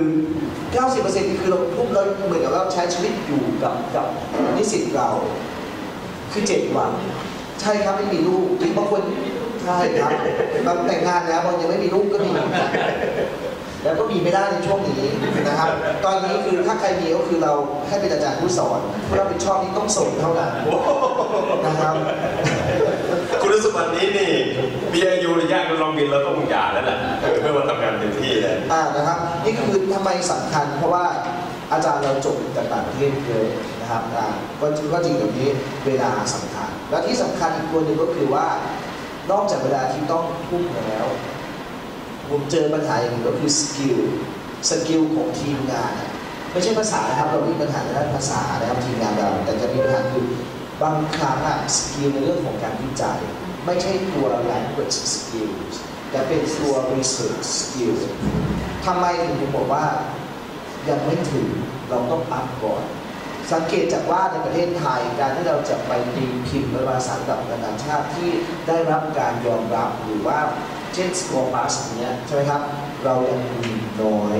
90% คือเราเหมือนกับเราใช้ชีวิตอยู่กับนิสิตเราคือ7วันใช่ครับไม่มีลูกหรือบางคนใช่ครับบางแต่งงานแล้วบางยังไม่มีลูกก็มีแล้วก็มีไม่ได้ในช่วงนี้นะครับตอนนี้คือถ้าใครมีก็คือเราให้เป็นอาจารย์ผู้สอนผู้รับผิดชอบนี่ต้องส่งเท่านั้นนะครับคุณสมบัตินี้นี่มีอายุยากลองบินแล้วต้องหย่าแล้วแหละเพื่อมาทำงานเต็มที่เลยนะครับนี่คือทำไมสำคัญเพราะว่าอาจารย์เราจบจากต่างประเทศเยอะนะครับก็จริงแบบนี้เวลาสำคัญและที่สำคัญอีกตัวหนึ่งก็คือว่านอกจากเวลาที่ต้องทุ่มแล้วผมเจอปัญหาอย่างหนึ่งก็คือสกิลของทีมงานไม่ใช่ภาษานะครับเรามีปัญหาในด้านภาษานะครับทีมงานเราแต่จะมีปัญหาคือบางครั้งสกิลในเรื่องของการวิจัยไม่ใช่ตัว language skills แต่เป็นตัว research skills ทำไมถึงผมบอกว่ายังไม่ถึงเราต้องอัพก่อนสังเกตจากว่าในประเทศไทยการที่เราจะไปตีพิมพ์เป็นภาษาระดับนานาชาติที่ได้รับการยอมรับหรือว่าเช่นสกอร์พาสเนี้ยใช่ไหมครับเรายังมีน้อย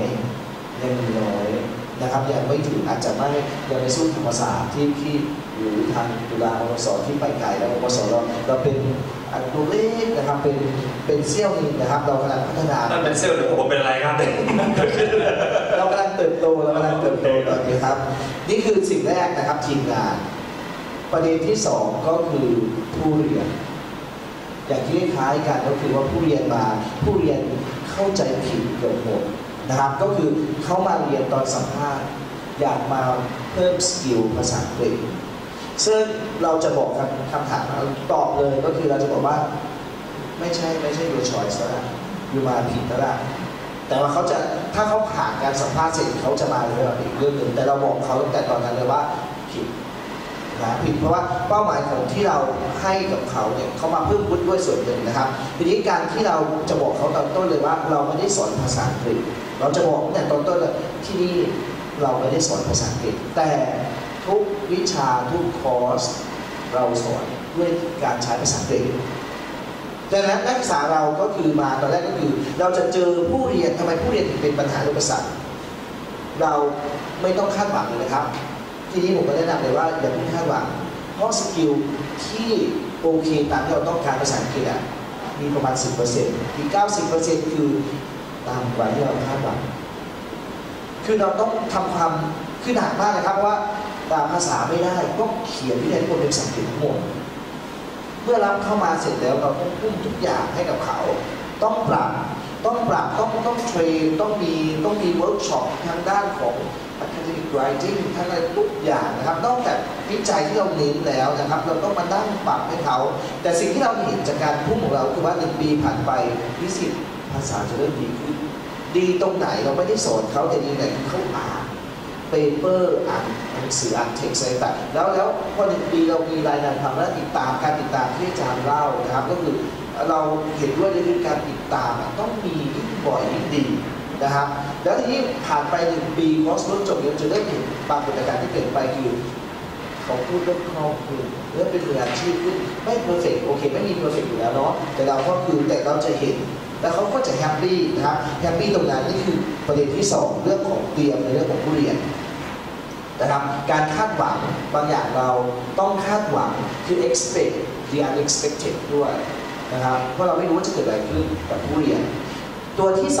นะครับยังไม่ถึงอาจจะยังไม่สู้ธรรมศาสตร์ที่หรือทางจุฬาอมศที่ไปไกลแล้วอมศเราเป็นตัวเลขนะครับเป็นเซี่ยวนึงนะครับเรากำลังพัฒนานั่นเป็นเซี่ยวหนึ่งผมเป็นอะไรครับเรากำลังเติบโตตอนนี้ครับนี่คือสิ่งแรกนะครับทีมงานประเด็นที่2ก็คือผู้เรียนอย่างที่คล้ายกันก็คือว่าผู้เรียนเข้าใจผิดเกือบหมดนะครับก็คือเขามาเรียนตอนสัมภาษณ์อยากมาเพิ่มสกิลภาษาอังกฤษซึ่งเราจะบอกคำถามตอบเลยก็คือเราจะบอกว่าไม่ใช่ your choice แล้วอยู่มาผิดแล้วล่ะแต่ว่าเขาจะถ้าเขาผ่านการสัมภาษณ์เสร็จเขาจะมาเรื่องอีกเรื่องหนึ่งแต่เราบอกเขาตั้งแต่ตอนนั้นเลยว่าผิดเพราะว่าเป้าหมายของที่เราให้กับเขาเนี่ยเขามาเพิ่มวุฒิด้วยส่วนหนึ่งนะครับทีนี้การที่เราจะบอกเขาตอนต้นเลยว่าเราไม่ได้สอนภาษาอังกฤษเราจะบอกตั้งแต่ตอนต้นเลยที่นี่เราไม่ได้สอนภาษาอังกฤษแต่ทุกวิชาทุกคอร์สเราสอนด้วยการใช้ภาษาอังกฤษดังนั้นนักศึกษาเราก็คือมาตอนแรกก็คือเราจะเจอผู้เรียนทำไมผู้เรียนถึงเป็นปัญหาเรื่องภาษาเราไม่ต้องคาดหวังเลยนะครับทีนี้ผมก็แนะนำเลยว่าอย่าเพิ่งคาดหวังเพราะสกิลที่โอเคตามที่เราต้องการภาษาอังกฤษมีประมาณ 10% อีก 90% คือตามกว่าที่เราคาดหวังคือเราต้องทำความคือหนักมากนะครับว่าภาษาไม่ได้ก็เขียนวิทยานิพนธ์เป็นภาษาอังกฤษทั้งหมดเมื่อรับเข้ามาเสร็จแล้วเราต้องพุ่งทุกอย่างให้กับเขาต้องปรับต้องเทรนต้องมีเวิร์กช็อปทางด้านของ academic writing ทั้งอะไรทุกอย่างนะครับนอกจากวิจัยที่เราเน้นแล้วนะครับเราต้องมานั่งปรับให้เขาแต่สิ่งที่เราเห็นจากการพุ่งของเราคือว่า1 ปีผ่านไปนิสิตภาษาจะเริ่มดีขึ้นดีตรงไหนเราไม่ได้สอนเขาแต่ดีไหนคือเขาอ่านเปเปอร์อ่านหนังสืออ่านเท็กซ์อะไรต่างแล้วพอ1 ปีเรามีรายงานทำและติดตามการติดตามที่อาจารย์เล่านะครับก็คือเราเห็นด้วยในเรื่องการติดตามต้องมียิ่งบ่อยยิ่งดีนะครับแล้วทีนี้ผ่านไป1 ปีคอร์สจบเราจะได้เห็นบางกิจการที่เปลี่ยนไปคือเขาพูดเรื่องครอบครัวเรื่องเป็นมืออาชีพขึ้นไม่เพอร์เฟกต์โอเคไม่มีเพอร์เฟกต์อยู่แล้วเนาะแต่เราก็คือแต่เราจะเห็นแล้วเขาก็จะแฮปปี้นะครับแฮปปี้ตรงนั้นนี่คือประเด็นที่2เรื่องของเตรียมในเรื่องของผู้เรียนนะครับการคาดหวังบางอย่างเราต้องคาดหวังคือ expect the unexpected ด้วยนะครับเพราะเราไม่รู้ว่าจะเกิดอะไรขึ้นกับผู้เรียนตัวที่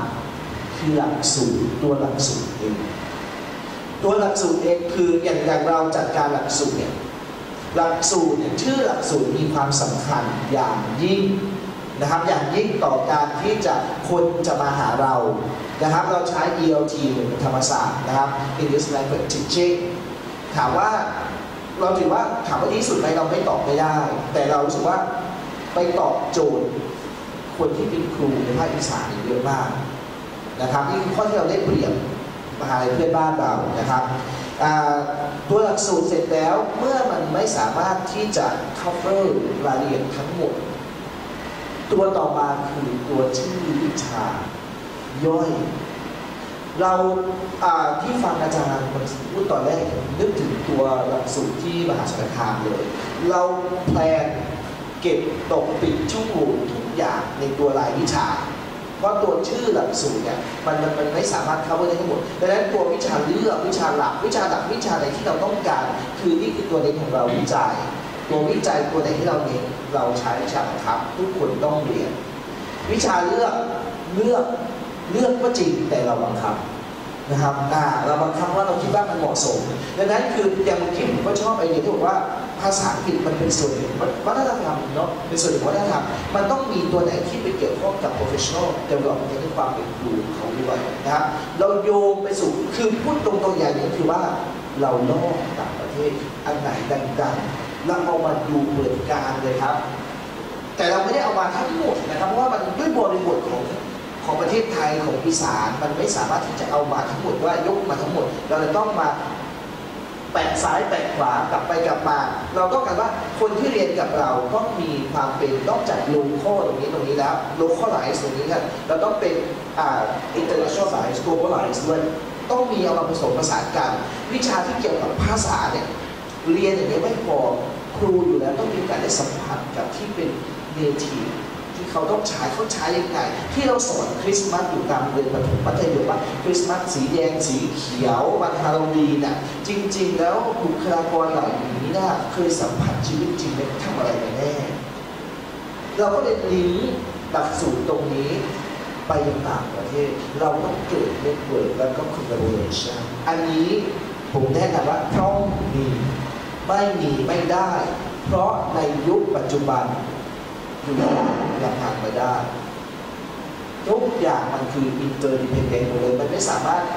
3คือหลักสูตรตัวหลักสูตรเองตัวหลักสูตรเองคืออย่างเราจัดการหลักสูตรเนี่ยหลักสูตรเนี่ยชื่อหลักสูตรมีความสำคัญอย่างยิ่งนะครับอย่างยิ่งต่อการที่จะคนจะมาหาเรานะครับเราใช้ ELT เหมือนธรรมศาสตร์นะครับ English Language Teaching ถามว่าดีที่สุดไหมเราไม่ตอบไม่ได้แต่เรารู้สึกว่าไปตอบโจทย์คนที่เป็นครูในภาคอีสานเยอะมากนะครับนี่คือข้อที่เราได้เปรียบมหาลัยเพื่อนบ้านเรานะครับตัวหลักสูตรเสร็จแล้วเมื่อมันไม่สามารถที่จะ cover รายละเอียดทั้งหมดตัวต่อมาคือตัวชื่อวิชาย่อยเราที่ฟังอาจารย์พูดตอนแรกนึกถึงตัวหลักสูตรที่มหาสารคามเลยเราแพลนเก็บตกปิดชั่วโมงทุกอย่างในตัวรายวิชาเพราะตัวชื่อหลักสูตรเนี่ยมันไม่สามารถเข้าได้ทั้งหมดดังนั้นตัววิชาเลือกวิชาหลักวิชาใดที่เราต้องการคือนี่คือตัวเน้นของเราวิจัยตัววิจัยตัวไหนที่เราเน้นเราใช้วิชาบังคับทุกคนต้องเรียนวิชาเลือกก็จริงแต่เราบังคับนะครับเราบังคับว่าเราคิดว่ามันเหมาะสมดังนั้นคืออย่างเมื่อกี้ผมก็ชอบไอเดียที่บอกว่าภาษาอังกฤษมันเป็นส่วนหนึ่งวัฒนธรรมเนาะเป็นส่วนหนึ่งวัฒนธรรมมันต้องมีตัวไหนที่ไปเกี่ยวข้องกับ professional development ในความเป็นครูเขาด้วยนะครับเราโยงไปสู่คือพูดตรงๆอย่างนี้คือว่าเราลอกต่างประเทศอันไหนดังๆเราเอามาดูเปิดการเลยครับแต่เราไม่ได้เอามาทั้งหมดนะครับเพราะว่ามันด้วยบริบทของประเทศไทยของอีสานมันไม่สามารถที่จะเอามาทั้งหมดว่ายกมาทั้งหมดเราเลยต้องมาแปะซ้ายแปะขวากลับไปกลับมาเราต้องการว่าคนที่เรียนกับเราต้องมีความเป็นนอกจากโลคอลตรงนี้แล้วโลคอลไลซ์ตรงนี้ครับเราต้องเป็นinternationalize globalize ด้วยต้องมีเอามาผสมผสานกันวิชาที่เกี่ยวกับภาษาเนี่ยเรียนอย่างนี้ไม่พอครูอยู่แล้วต้องมีการได้สัมผัสกับที่เป็น nativeที่เขาต้องใช้เขาใช้ยังไงที่เราสอนคริสต์มาสอยู่ตามเรียนประถมมัธยมว่าคริสต์มาสสีแดงสีเขียววันฮาโลวีนจริงๆแล้วบุคลากรเหล่านี้เคยสัมผัสชีวิตจริงและทำอะไรกันแน่เราก็เลยลิงก์หลักสูตรตรงนี้ไปยังต่างประเทศเราต้องเกิดเน็ตเวิร์กแล้วก็ collaboration อันนี้ผมแนะนำว่าต้องมีไม่ได้เพราะในยุคปัจจุบันอยู่ยังทำไม่ได้ทุกอย่างมันคือ interdependent หมดเลยมันไม่สามารถ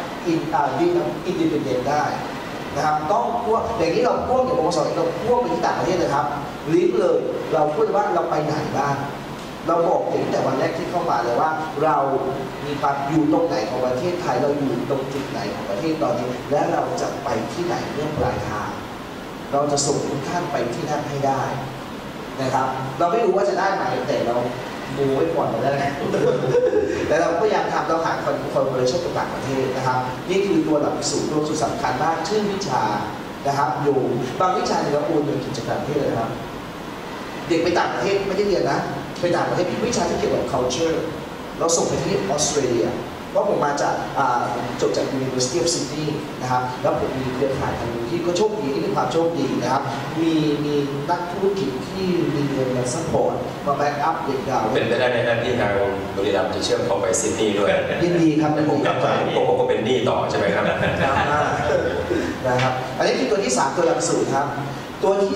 independent ได้นะครับต้องพวกอย่างนี้เราพวกอย่างปวสเราพวกไปที่ต่างประเทศเลยครับลิงก์เลยเราพูดว่าเราไปไหนบ้างเราบอกตั้งแต่วันแรกที่เข้ามาเลยว่าเรามีความอยู่ตรงไหนของประเทศไทยเราอยู่ตรงจุดไหนของประเทศตอนนี้และเราจะไปที่ไหนเมื่อปลายทางเราจะส่งทุกท่านไปที่นั่นให้ได้นะครับเราไม่รู้ว่าจะได้ไหมแต่เราดูไว้ก่อนมาแล้วนะแต่เราพยายามทำเราหาคอนเวอร์ชั่นกับต่างประเทศนะครับนี่คือตัวหลักสูตรสำคัญมากชื่อวิชานะครับอยู่บางวิชาเนี่ยเราโอนเป็นกิจการที่เลยครับเด็กไปต่างประเทศไม่ได้เรียนนะไปต่างประเทศวิชาที่เกี่ยวกับ culture เราส่งไปที่ออสเตรเลียเพราะผมมาจากจบจาก University of Sydney นะครับแล้วผมมีเครือข่ายทางนู้นที่ก็โชคดีที่มีความโชคดีนะครับมีนักธุรกิจที่มีเงินมาซัพพอร์ตมาแบ็กอัพเด็กเราเป็นไปได้ในหน้าที่ทางบุรีรัมย์จะเชื่อมเข้าไปซิดนีย์ด้วยยินดีครับแต่ผมกลับมาพวกผมก็เป็นหนี้ต่อใช่ไหมครับนะครับอันนี้คือตัวที่ 3 ตัวหลักสูตรครับตัวที่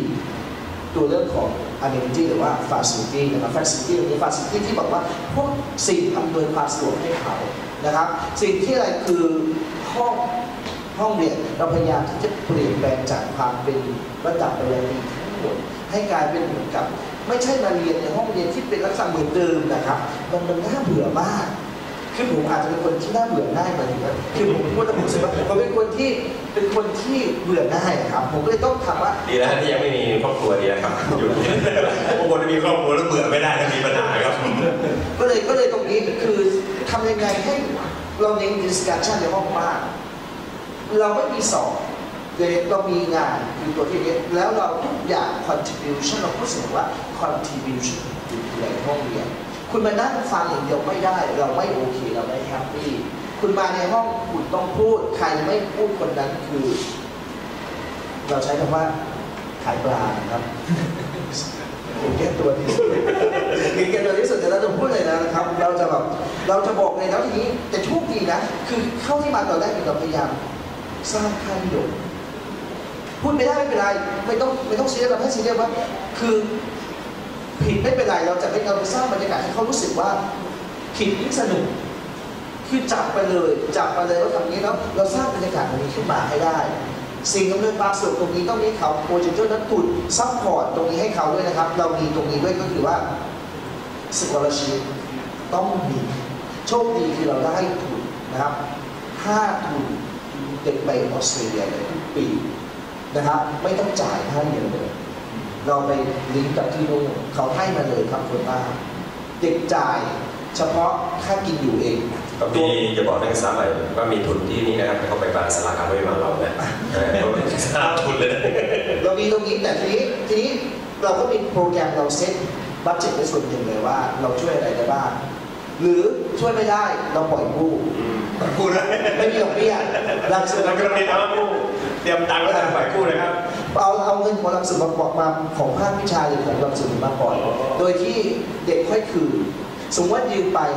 4 ตัวเรื่องของ amenity หรือว่า facility นะครับ facility ตรงนี้ facility ที่บอกว่าพวกสิ่งอำนวยความสะดวกให้เขานะครับสิ่งที่อะไรคือห้องเรียนเราพยายามที่จะเปลี่ยนแปลงจากความเป็นระดับปริญญาตรีทั้งหมดให้กลายเป็นเหมือนกับไม่ใช่มาเรียนในห้องเรียนที่เป็นลักษณะเหมือนเดิมนะครับมันน่าเบื่อมากคือผมอาจจะเป็นคนที่น่าเบื่อง่ายเหมือนกันคือผมพูดแต่ผมรู้สึกว่าผมเป็นคนที่เบื่อง่ายครับผมก็เลยต้องทำว่าดีแล้วที่ยังไม่มีครอบครัวดีนะครับอยู่บางคนมีครอบครัวแล้วเบื่อไม่ได้แล้วมีปัญหาครับก็เลยตรงนี้คือทำยังไงให้เราเน้น discussion ในห้องมากเราไม่มีสอบเรามีงานคือตัวที่นี้แล้วเราทุกอย่าง contribution เราพูดเสมอว่า contribution อยู่ในห้องเรียนคุณมานั่งฟังอย่างเดียวไม่ได้เราไม่โอเคเราไม่แฮปปี้คุณมาในห้องคุณต้องพูดใครไม่พูดคนนั้นคือเราใช้คำว่าขายปลาครับผมแก้ตัวที่สุดแก้ตัวที่สุดแต่เราจะพูดเลยนะครับเราจะบอกเลยแล้วทีนี้แต่โชคดีนะคือเข้าที่มาตอนแรกเราพยายามสร้างค่านิยมพูดไม่ได้ไม่เป็นไรไม่ต้องซีเรียสเราไม่ซีเรียสว่าคือผิดไม่เป็นไรเราจะเป็นเราสร้างบรรยากาศให้เขารู้สึกว่าผิดยิ่งสนุกคือจับไปเลยว่าทำนี้แล้วเราสร้างบรรยากาศตรงนี้ขึ้นมาให้ได้สิ่งอำนวยความสะดวกตรงนี้ต้องมีเขาโปรเจกต์นักทุนซัพพอร์ตตรงนี้ให้เขาด้วยนะครับเรามีตรงนี้ด้วยก็คือว่าสกอลาชีพต้องมีโชคดีคือเราได้ทุนนะครับ5 ทุนเด็กไปออสเตรเลียเลยทุกปีนะครับไม่ต้องจ่ายให้เยอะเลยเราไปลิงก์กับที่นู่นเขาให้มาเลยครับคนบ้าเด็กจ่ายเฉพาะค่ากินอยู่เองก็มีจะบอกนักศึกษาใหม่ว่ามีทุนที่นี่นะครับเขาไปบาสารคามไม่มาเราเนี่ยเขาเป็นสร้างทุนเลยเรามีตรงนี้แต่ทีนี้เราก็มีโปรแกรมเราเซ็ตบัดเจ็ตในส่วนหนึ่งเลยว่าเราช่วยอะไรได้บ้างหรือช่วยไม่ได้เราปล่อยกู้ไม่มีดอกเบี้ยหลักสูตรเราก็มีทั้งกู้เตรียมตังค์ไว้ทำปล่อยกู้เลยครับเอาเงินของหลักสูตรมาของภาควิชาหรือของหลักสูตรมาปล่อยโดยที่เด็กค่อยคืนสมมติว่ายืมไป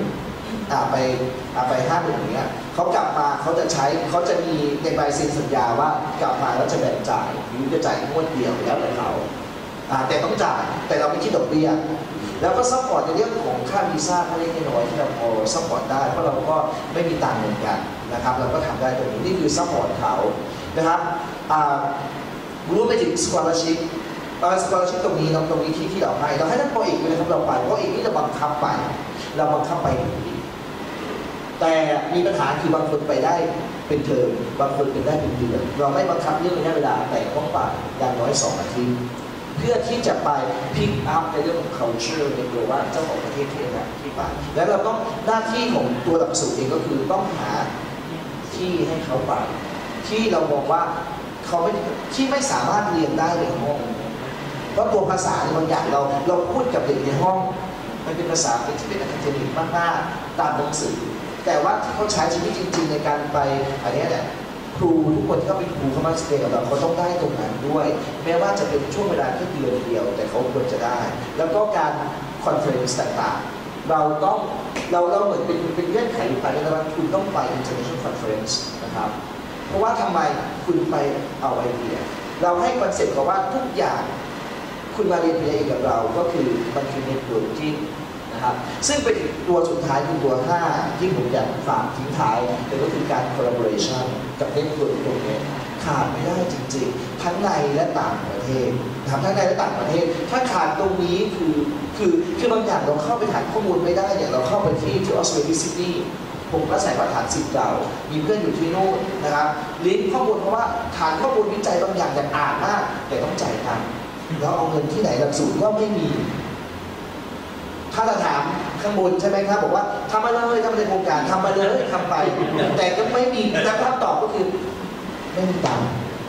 50,000ไป50,000อย่างเงี้ยเขากลับมาเขาจะใช้เขาจะมีในใบเซ็นสัญญาว่ากลับมาแล้วจะแบ่งจ่ายหรือจะจ่ายงวดเดียวแล้วแต่เขาแต่ต้องจ่ายแต่เราไม่คิดดอกเบี้ยแล้วก็ซัพพอร์ตในเรื่องของค่าวีซ่าค่าเล็กน้อยที่เราพอซัพพอร์ตได้เพราะเราก็ไม่มีตังค์เหมือนกันนะครับเราก็ทำได้ตรงนี้นี่คือซัพพอร์ตเขานะครับรู้ไปถึงสกอลาชิพตรงนี้ที่เราให้ท่านปอเอกเลยนะครับเราไปปอเอกนี่จะบังคับไปเราบังคับไปแต่มีปัญหาคือบางคนไปได้เป็นเทอมบางคนเป็นได้เป็นเดือนเราไม่บังคับเรื่องระยะเวลาแต่ต้องไปอย่างน้อย2 อาทิตย์เพื่อที่จะไปพิกอัพในเรื่องของ culture ในตัวว่าเจ้าของประเทศที่ไปแล้วเราต้องหน้าที่ของตัวหลักสูตรเองก็คือต้องหาที่ให้เขาไปที่เราบอกว่าเขาไม่สามารถเรียนได้ในห้องเพราะตัวภาษาบางอย่างเราพูดกับเด็กในห้องมันเป็นภาษาที่เป็นอะคาเดมิกมากๆตามหนังสือแต่ว่าที่เขาใช้ชีวิตจริงๆในการไปอันนี้เนี่ยครูทุกคนที่เขาเป็นครูเขามาสเตย์กับเราเขาต้องได้ตรงนั้นด้วยแม้ว่าจะเป็นช่วงเวลาแค่เดือนเดียวแต่เขาควรจะได้แล้วก็การคอนเฟอเรนซ์ต่างๆเราเหมือนเป็นเงื่อนไขอยู่ภายในว่าคุณต้องไป international conference นะครับเพราะว่าทำไมคุณไปเอาไอเดียเราให้คอนเซ็ปต์กับว่าทุกอย่างคุณมาเรียนเองกับเราก็คือมันคือเน็ตเวิร์กิ่งนะครับซึ่งเป็นตัวสุดท้ายคือตัว5ที่ผมอยากฝากทิ้งท้ายก็คือการ collaboration กับเน็ตเวิร์กตรงนี้ขาดไม่ได้จริงๆทั้งในและต่างประเทศทั้งในและต่างประเทศถ้าขาดตรงนี้คือบางอย่างเราเข้าไปหาข้อมูลไม่ได้เนี่ยเราเข้าไปที่ออสเตรเลียซิดนีย์ผมก็ใส่ว่าฐานสิทธิ์เก่ามีเพื่อนอยู่ที่โน่นนะครับลิงก์ข้อมูลเพราะว่าฐานข้อมูลวิจัยบางอย่างอ่านมากแต่ต้องจ่ายตังค์แล้วเอาเงินที่ไหนหลักสูตรก็ไม่มีถ้าเราถามข้างบนใช่ไหมครับบอกว่าทำมาเลยทำในโครงการทำมาเลยทำไปแต่ก็ไม่มีแล้วคำตอบก็คือไม่มีตังค์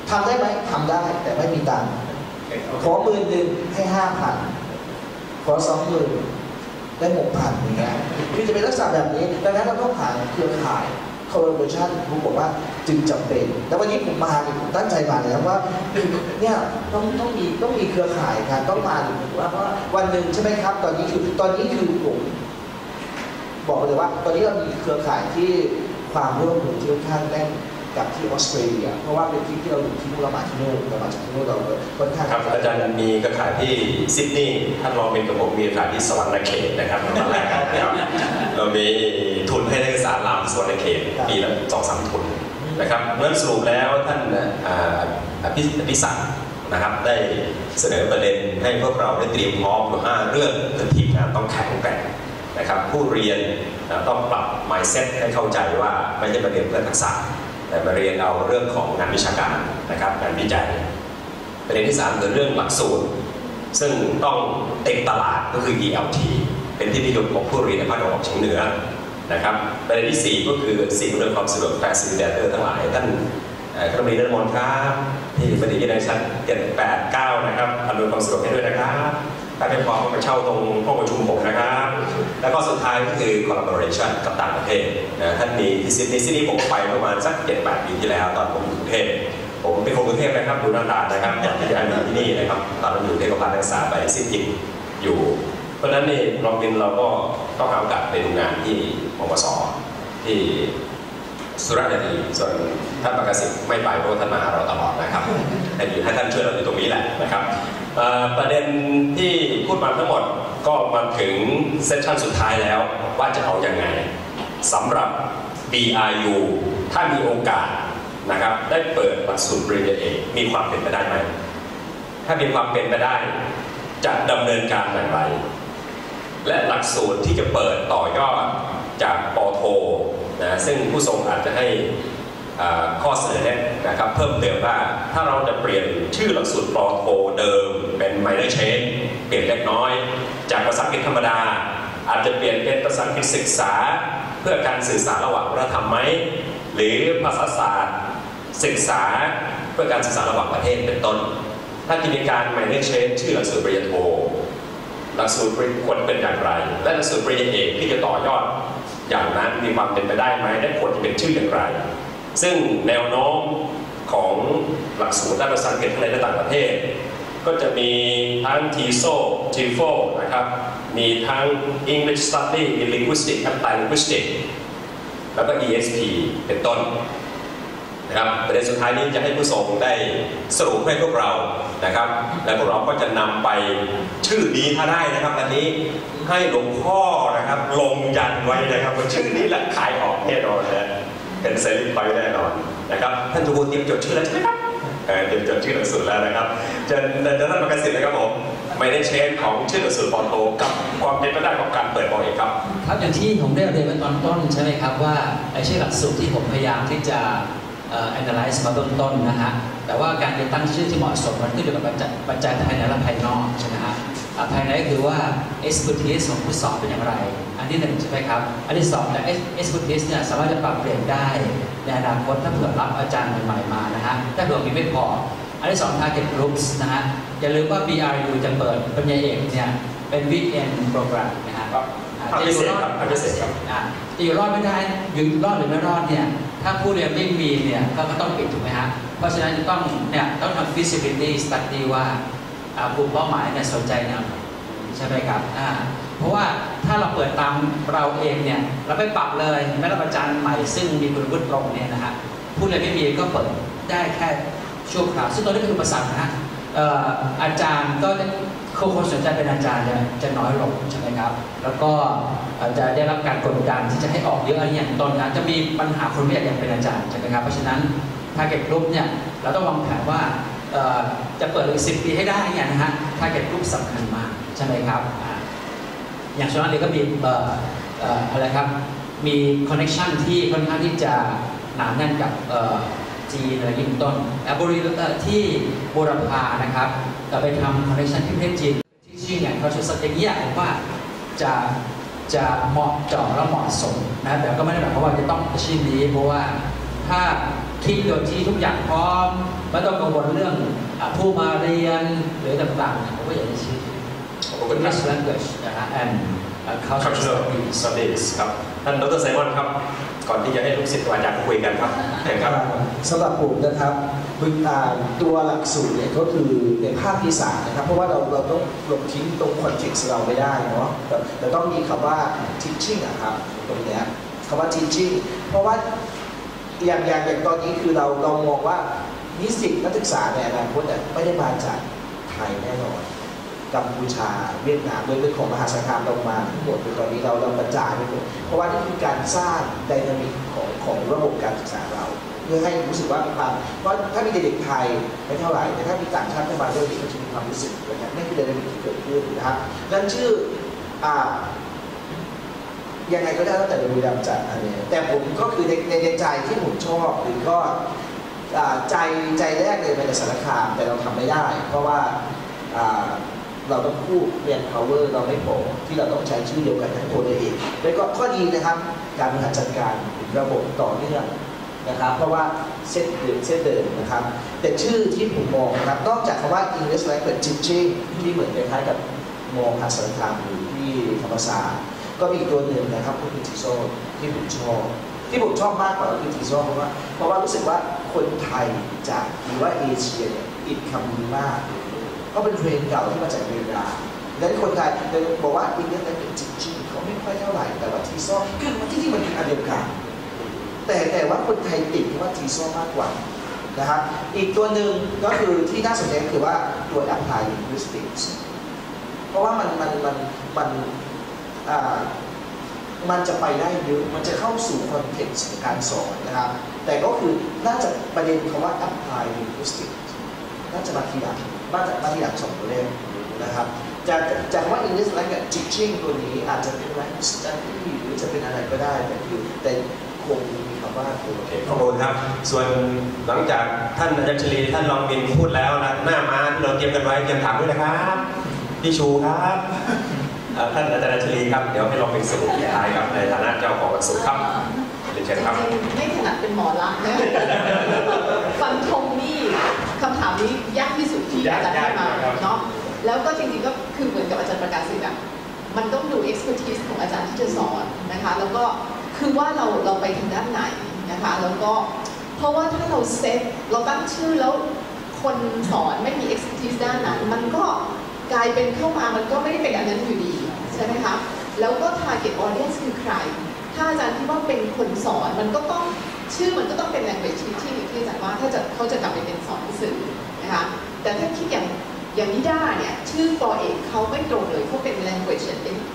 ทำได้ไหมทำได้แต่ไม่มีตังค์ขอ10,000ให้5,000ขอ20,000ได้6,000อย่างเงี้ยคือจะเป็นลักษณะแบบนี้ดังนั้นเราต้องหาเครือข่าย collaboration ผมบอกว่าจึงจำเป็นแล้ววันนี้ผมมาผมตั้งใจมาเลยนะว่าเนี่ยต้องมีเครือข่ายกันต้องมาว่าวันหนึ่งใช่ไหมครับตอนนี้คือผมบอกเลยว่าตอนนี้เรามีเครือข่ายที่ความร่วมมือที่ค่อนข้างแน่นกับที่ออสเตรเลียเพราะว่าเป็นที่เราอยู่ที่นู่นเรามาที่นู่นเรามาจากที่นู่นเราค่อนข้างครับอาจารย์มีเครือข่ายที่ซิดนีย์ท่านรองเป็นกับผมมีเครือข่ายที่สวรรณเขตนะครับตอนแรกนะครับเรามีทุนให้นักศึกษารามสวรรณเขตปีละ2-3 ทุนนะครับเมื่อสรุปแล้วท่านพิศักดิ์นะครับได้เสนอประเด็นให้พวกเราได้เตรียมพร้อมอยู่5เรื่องคือทีมงานต้องแข็งแกร่งนะครับผู้เรียนต้องปรับ mindset ให้เข้าใจว่าไม่ใช่มาเรียนเพื่อทักษะแต่มาเรียนเอาเรื่องของงานวิชาการนะครับงานวิจัยประเด็นที่3คือเรื่องหลักสูตรซึ่งต้องเต็มตลาดก็คือ ELT เป็นที่นิยมของผู้เรียนในภาคตะวันออกเฉียงเหนือนะครับประเด็นที่4ก็คือสิ่งอำนวยความสะดวก facilitator ทั้งหลายท่านคณะบดีนันมนครับที่ปฏิบัติในชั้น7 8 9นะครับอำนวยความสะดวกให้ด้วยนะครับถ้าไม่พอก็มาเช่าตรงห้องประชุมผมนะครับแล้วก็สุดท้ายก็คือ collaboration กับต่างประเทศนะท่านมีที่ซิดนีย์ผมไปประมาณสัก 7-8 ปีที่แล้วตอนผมอยู่กรุงเทพผมเป็นคนกรุงเทพนะครับดูหน้าตานะครับอยากที่จะมาที่นี่นะครับตอนนั้นอยู่ที่กรมการศึกษาไปซิดนีย์อยู่เพราะฉะนั้นนี่ลองบินเราก็ต้องหาโอกาสไปดูงานที่ปปสที่สุราษฎร์ธานีส่วนท่านประกาศสิทธิ์ไม่ไปเพราะท่านมาหาเราตลอดนะครับให้ท่านช่วยเราอยู่ตรงนี้แหละนะครับประเด็นที่พูดมาทั้งหมดก็มาถึงเซสชั่นสุดท้ายแล้วว่าจะเอายังไงสำหรับ BRU ถ้ามีโอกาสนะครับได้เปิดหลักสูตรปริญญาเอกมีความเป็นไปได้ไหมถ้ามีความเป็นไปได้จะดำเนินการอย่างไรและหลักสูตรที่จะเปิดต่อยอดจากปโทนะซึ่งผู้ทรงอาจจะให้ข้อเสนอแนะนะครับเพิ่มเติมว่าถ้าเราจะเปลี่ยนชื่อหลักสูตรปโทเดิมเป็น minor change เปลี่ยนเล็กน้อยจากภาษาอังกฤษธรรมดาอาจจะเปลี่ยนเป็นภาษาอังกฤษศึกษาเพื่อการสื่อสารระหว่างวัฒนธรรมไหมหรือภาษาศาสตร์ศึกษาเพื่อการสื่อสารระหว่างประเทศเป็นต้นถ้าจะมีการ minor change ชื่อหลักสูตรปริญญาโทหลักสูตรควรเป็นอย่างไรและหลักสูตรปริญญาเอกที่จะต่อยอดอย่างนั้นมีความเป็นไปได้ไหมและควรจะเป็นชื่ออย่างไรซึ่งแนวโน้มของหลักสูตรด้านภาษาอังกฤษในต่างประเทศก็จะมีทั้ง TESOL TEFL นะครับมีทั้ง English Study in Linguistics and Linguistics แล้วก็ ESP เป็นต้นนะครับประเด็นสุดท้ายนี้จะให้ผู้ทรงได้สรุปให้พวกเรานะครับและพวกเราก็จะนำไปชื่อนี้ถ้าได้นะครับอันนี้ให้หลวงพ่อนะครับลงยันไว้นะครับว่าชื่อนี้แหละขายออกแน่นอนนะเป็นเซรีไปแน่นอนนะครับท่านจูบูเตรียมจดชื่อแล้วใช่ไหมครับเตรียมจดชื่อหลักสูตรแล้วนะครับจะท่านประกาศสิทธิ์นะครับผมไม่ได้เชนของชื่อหลักสูตรปโทกับความเป็นไปได้ของการเปิดปเอกครับครับอย่างที่ผมได้เรียนไว้ตอนต้นใช่ไหมครับว่าไอ้ชื่อหลักสูตรที่ผมพยายามที่จะanalyze มาเบื้องต้นนะฮะแต่ว่าการจะตั้งชื่อที่เหมาะสมมันขึ้นอยู่กับปัจจัยภายในและภายนอกใช่ไหมฮะภายในก็คือว่า expertise ของผู้สอนเป็นอย่างไรอันที่1ใช่ไหมครับอันที่2แต่ expertise เนี่ยสามารถจะปรับเปลี่ยนได้ในอนาคตถ้าเผื่อรับอาจารย์ใหม่ๆมานะฮะถ้าเผื่อมีไม่พออันที่2 target groups นะฮะอย่าลืมว่า BRU จะเปิดปริญญาเอกเนี่ยเป็น weekend program นะฮะจะอยู่รอดจะอยู่รอดไม่ได้อยู่รอดหรือไม่รอดเนี่ยถ้าผู้เรียนไม่มีเนี่ยก็ต้องปิดถูกไหมฮะเพราะฉะนั้นต้องทำ feasibility study ว่ากลุ่มเป้าหมายเนี่ยสนใจแนวไหนใช่ไหมครับเพราะว่าถ้าเราเปิดตามเราเองเนี่ยเราไปปรับเลยไม่รับอาจารย์ใหม่ซึ่งมีคุณวุฒิตรงเนี่ยนะฮะผู้เรียนไม่มีก็เปิดได้แค่ชั่วคราวซึ่งตัวนี้คืออุปสรรคนะอาจารย์ก็คนสนใจเป็นอาจารย์จะน้อยลงใช่ไหมครับแล้วก็จะได้รับการกดดันที่จะให้ออกเยอะอะไรอย่างต้นนะจะมีปัญหาคนไม่อยากเป็นอาจารย์ใช่ไหมครับเพราะฉะนั้น target group เนี่ยเราต้องวางแผนว่าจะเปิดอีก10 ปีให้ได้เนี่ยนะฮะ target group สำคัญมากใช่ไหมครับอย่างส่วนนี้ก็มีอะไรครับมี connection ที่ค่อนข้างที่จะหนาแน่นกับจีนอะไรยิ่งต้นที่บูรพานะครับไปทำคอนเนคชั่นที่ประเทศจีนที่ชื่ออย่างเขาชุดสเต็กเนี่ยผมว่าจะเหมาะเจาะและเหมาะสมนะแต่ก็ไม่ได้หมายความว่าจะต้องอาชีพนี้เพราะว่าถ้าทิ้งโดยที่ทุกอย่างพร้อมไม่ต้องกังวลเรื่องผู้มาเรียนหรือต่างๆผมก็อยากจะชี้ English language นะฮะ and cultural studies ครับท่านดรไซมอนครับก่อนที่จะให้ลูกศิษย์อาจารย์คุยกันครับเชิญครับสำหรับผมนะครับตัวหลักสูตรเนี่ยก็คือในภาคที่3นะครับเพราะว่าเราต้องลงทิ้งตรงคอนเท็กซ์เราไม่ได้เนาะแต่ต้องมีคำว่า teaching นะครับตรงเนี้ยคำว่า teaching เพราะว่าอย่างตอนนี้คือเรามองว่านิสิตนักศึกษาในอนาคตเนี่ยไม่ได้มาจากไทยแน่นอนกัมพูชาเวียดนามโดยเป็นของมหาสารคามลงมาทั้งหมดตอนนี้เรากระจายไปหมดเพราะว่านี่คือการสร้างไดนามิกของระบบการศึกษาเราเพื่อให้รู้สึกว่ามีความเพราะถ้ามีเด็กไทยไม่เท่าไหร่แต่ถ้ามีต่างชาติเข้ามาด้วยก็จะมีความรู้สึกนะครับนั่นคือไดนามิกที่เกิดขึ้นนะครับนั่นชื่อยังไงก็ได้แล้วแต่เราดูดำจัดอันนี้แต่ผมก็คือในใจที่ผมชอบหรือก็ใจแรกเลยมาจากสารคามแต่เราทำไม่ได้เพราะว่าเราต้องพูดเรียน power เราไม่พอที่เราต้องใช้ชื่อเดียวกันทั้งตัวเองแล้วก็ข้อดีนะครับการบริหารจัดการระบบต่อเนื่องนะครับเพราะว่าเส้นเดิมนะครับแต่ชื่อที่ผมมองนะครับนอกจากคำว่า English language teaching ที่เหมือนคล้ายๆกับมองภาษาสารคามหรือที่ธรรมศาสตร์ก็มีตัวหนึ่งนะครับก็คือทีโซที่ผมชอบมากกว่าคือทีโซเพราะว่ารู้สึกว่าคนไทยจากหรือว่าเอเชียเนี่ยอินคำดีมากก็เป็นเทรนด์เก่าที่มาจากอเมริกาดังนั้นคนไทยบอกว่าอินเดียเป็นจริงๆเขาไม่ค่อยเท่าไหร่แต่ว่าทีโซคือที่มันเป็นอันเดียวกันแต่ว่าคนไทยติดว่าทีโซมากกว่านะครับอีกตัวหนึ่งก็คือที่น่าสนใจคือว่าตัว apply linguistics เพราะว่ามันจะไปได้เยอะมันจะเข้าสู่คอนเท็กซ์ของการสอนนะครับแต่ก็คือน่าจะประเด็นคำว่า apply linguistics น่าจะมาทีหลังมาทีหลัง2ตัวเลขนะครับจากคำว่า English language teaching ตัวนี้อาจจะเป็น language study หรือจะเป็นอะไรก็ได้แต่คงมีคำว่าตัวเลขขอบคุณครับส่วนหลังจากท่านอาจารย์ชลีท่านรองบินพูดแล้วนะหน้าม้าที่เราเตรียมกันไว้เตรียมถามด้วยนะครับพี่ชูครับท่านอาจารย์ชลีครับเดี๋ยวให้ลองเป็นสรุปท้ายครับในฐานะเจ้าของหลักสูตรครับเรียนเชิญครับไม่ถนัดเป็นหมอรักนะฟันธงนี่คำถามนี้ยากที่สุดที่อาจารย์ให้มาเนาะแล้วก็จริงๆก็คือเหมือนกับอาจารย์ประกาศสิทธิ์อะมันต้องดู expertise ของอาจารย์ที่จะสอนนะคะแล้วก็คือว่าเราไปทางด้านไหนนะคะแล้วก็เพราะว่าถ้าเราเซตเราตั้งชื่อแล้วคนสอนไม่มี expertise ด้านนั้นมันก็กลายเป็นเข้ามามันก็ไม่ได้เป็นอันนั้นอยู่ดีใช่ไหมคะแล้วก็ target audience คือใครถ้าอาจารย์คิดว่าเป็นคนสอนมันก็ต้องชื่อมันก็ต้องเป็น language teaching ที่อาจารย์ว่าถ้าเขาจะกลับไปเป็นสอนหนังสือนะคะแต่ถ้าคิดอย่างนิด้าเนี่ยชื่อปอเอกเขาไม่ตรงเลยเขาเป็น language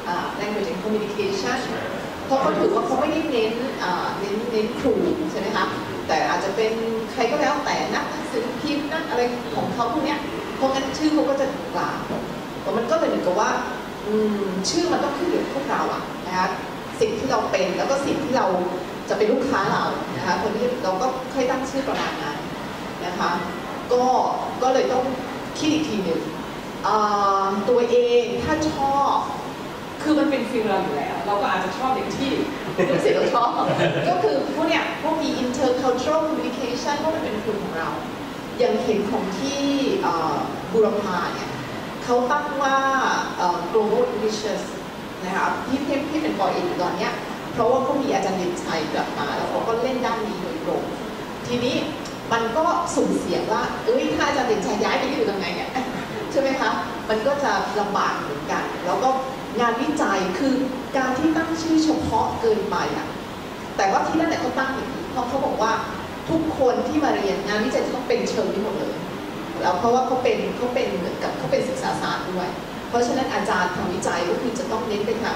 and communication เพราะเขาถือว่าเขาไม่ได้เน้นครูใช่ไหมคะแต่อาจจะเป็นใครก็แล้วแต่นักหนังสือพิมพ์นักอะไรของเขาพวกเนี้ยเพราะงั้นชื่อเขาก็จะกลางแต่มันก็เลยเหมือนกับว่าชื่อมันต้องขึ้นอยู่กับพวกเราอะนะคะสิ่งที่เราเป็นแล้วก็สิ่งที่เราจะเป็นลูกค้าเรานะคะคนที่เราก็ค่อยตั้งชื่อประมาณนั้นนะคะก็เลยต้องคิดอีกทีหนึ่งตัวเองถ้าชอบคือมันเป็นฟิลเราอยู่แล้วเราก็อาจจะชอบอย่างที่ลูกศิษย์เราชอบก็คือพวกเนี้ยพวกมี intercultural communication พวกมันเป็นฟิลของเราอย่างเห็นของที่บูรพาเนี่ยเขาตั้งว่า global Englishes นะคะที่เป็นปอเอกตอนเนี้ยเพราะว่าเขามีอาจารย์เด่นชัยกลับมาแล้วเขาก็เล่นด้านนี้โดยตรงทีนี้มันก็สุ่มเสี่ยงว่าถ้าอาจารย์เด่นชัยย้ายไปอยู่ตรงไหนเนี่ยใช่ไหมคะมันก็จะลำบากเหมือนกันแล้วก็งานวิจัยคือการที่ตั้งชื่อเฉพาะเกินไปอะแต่ว่าที่นั่นเนี่ยเขาตั้งอย่างนี้เพราะเขาบอกว่าทุกคนที่มาเรียนงานวิจัยจะต้องเป็นเชิงนี้หมดเลยแล้วเพราะว่าเขาเป็นเหมือนกับเขาเป็นศึกษาศาสตร์ด้วยเพราะฉะนั้นอาจารย์ทำวิจัยก็คือจะต้องเน้นไปทาง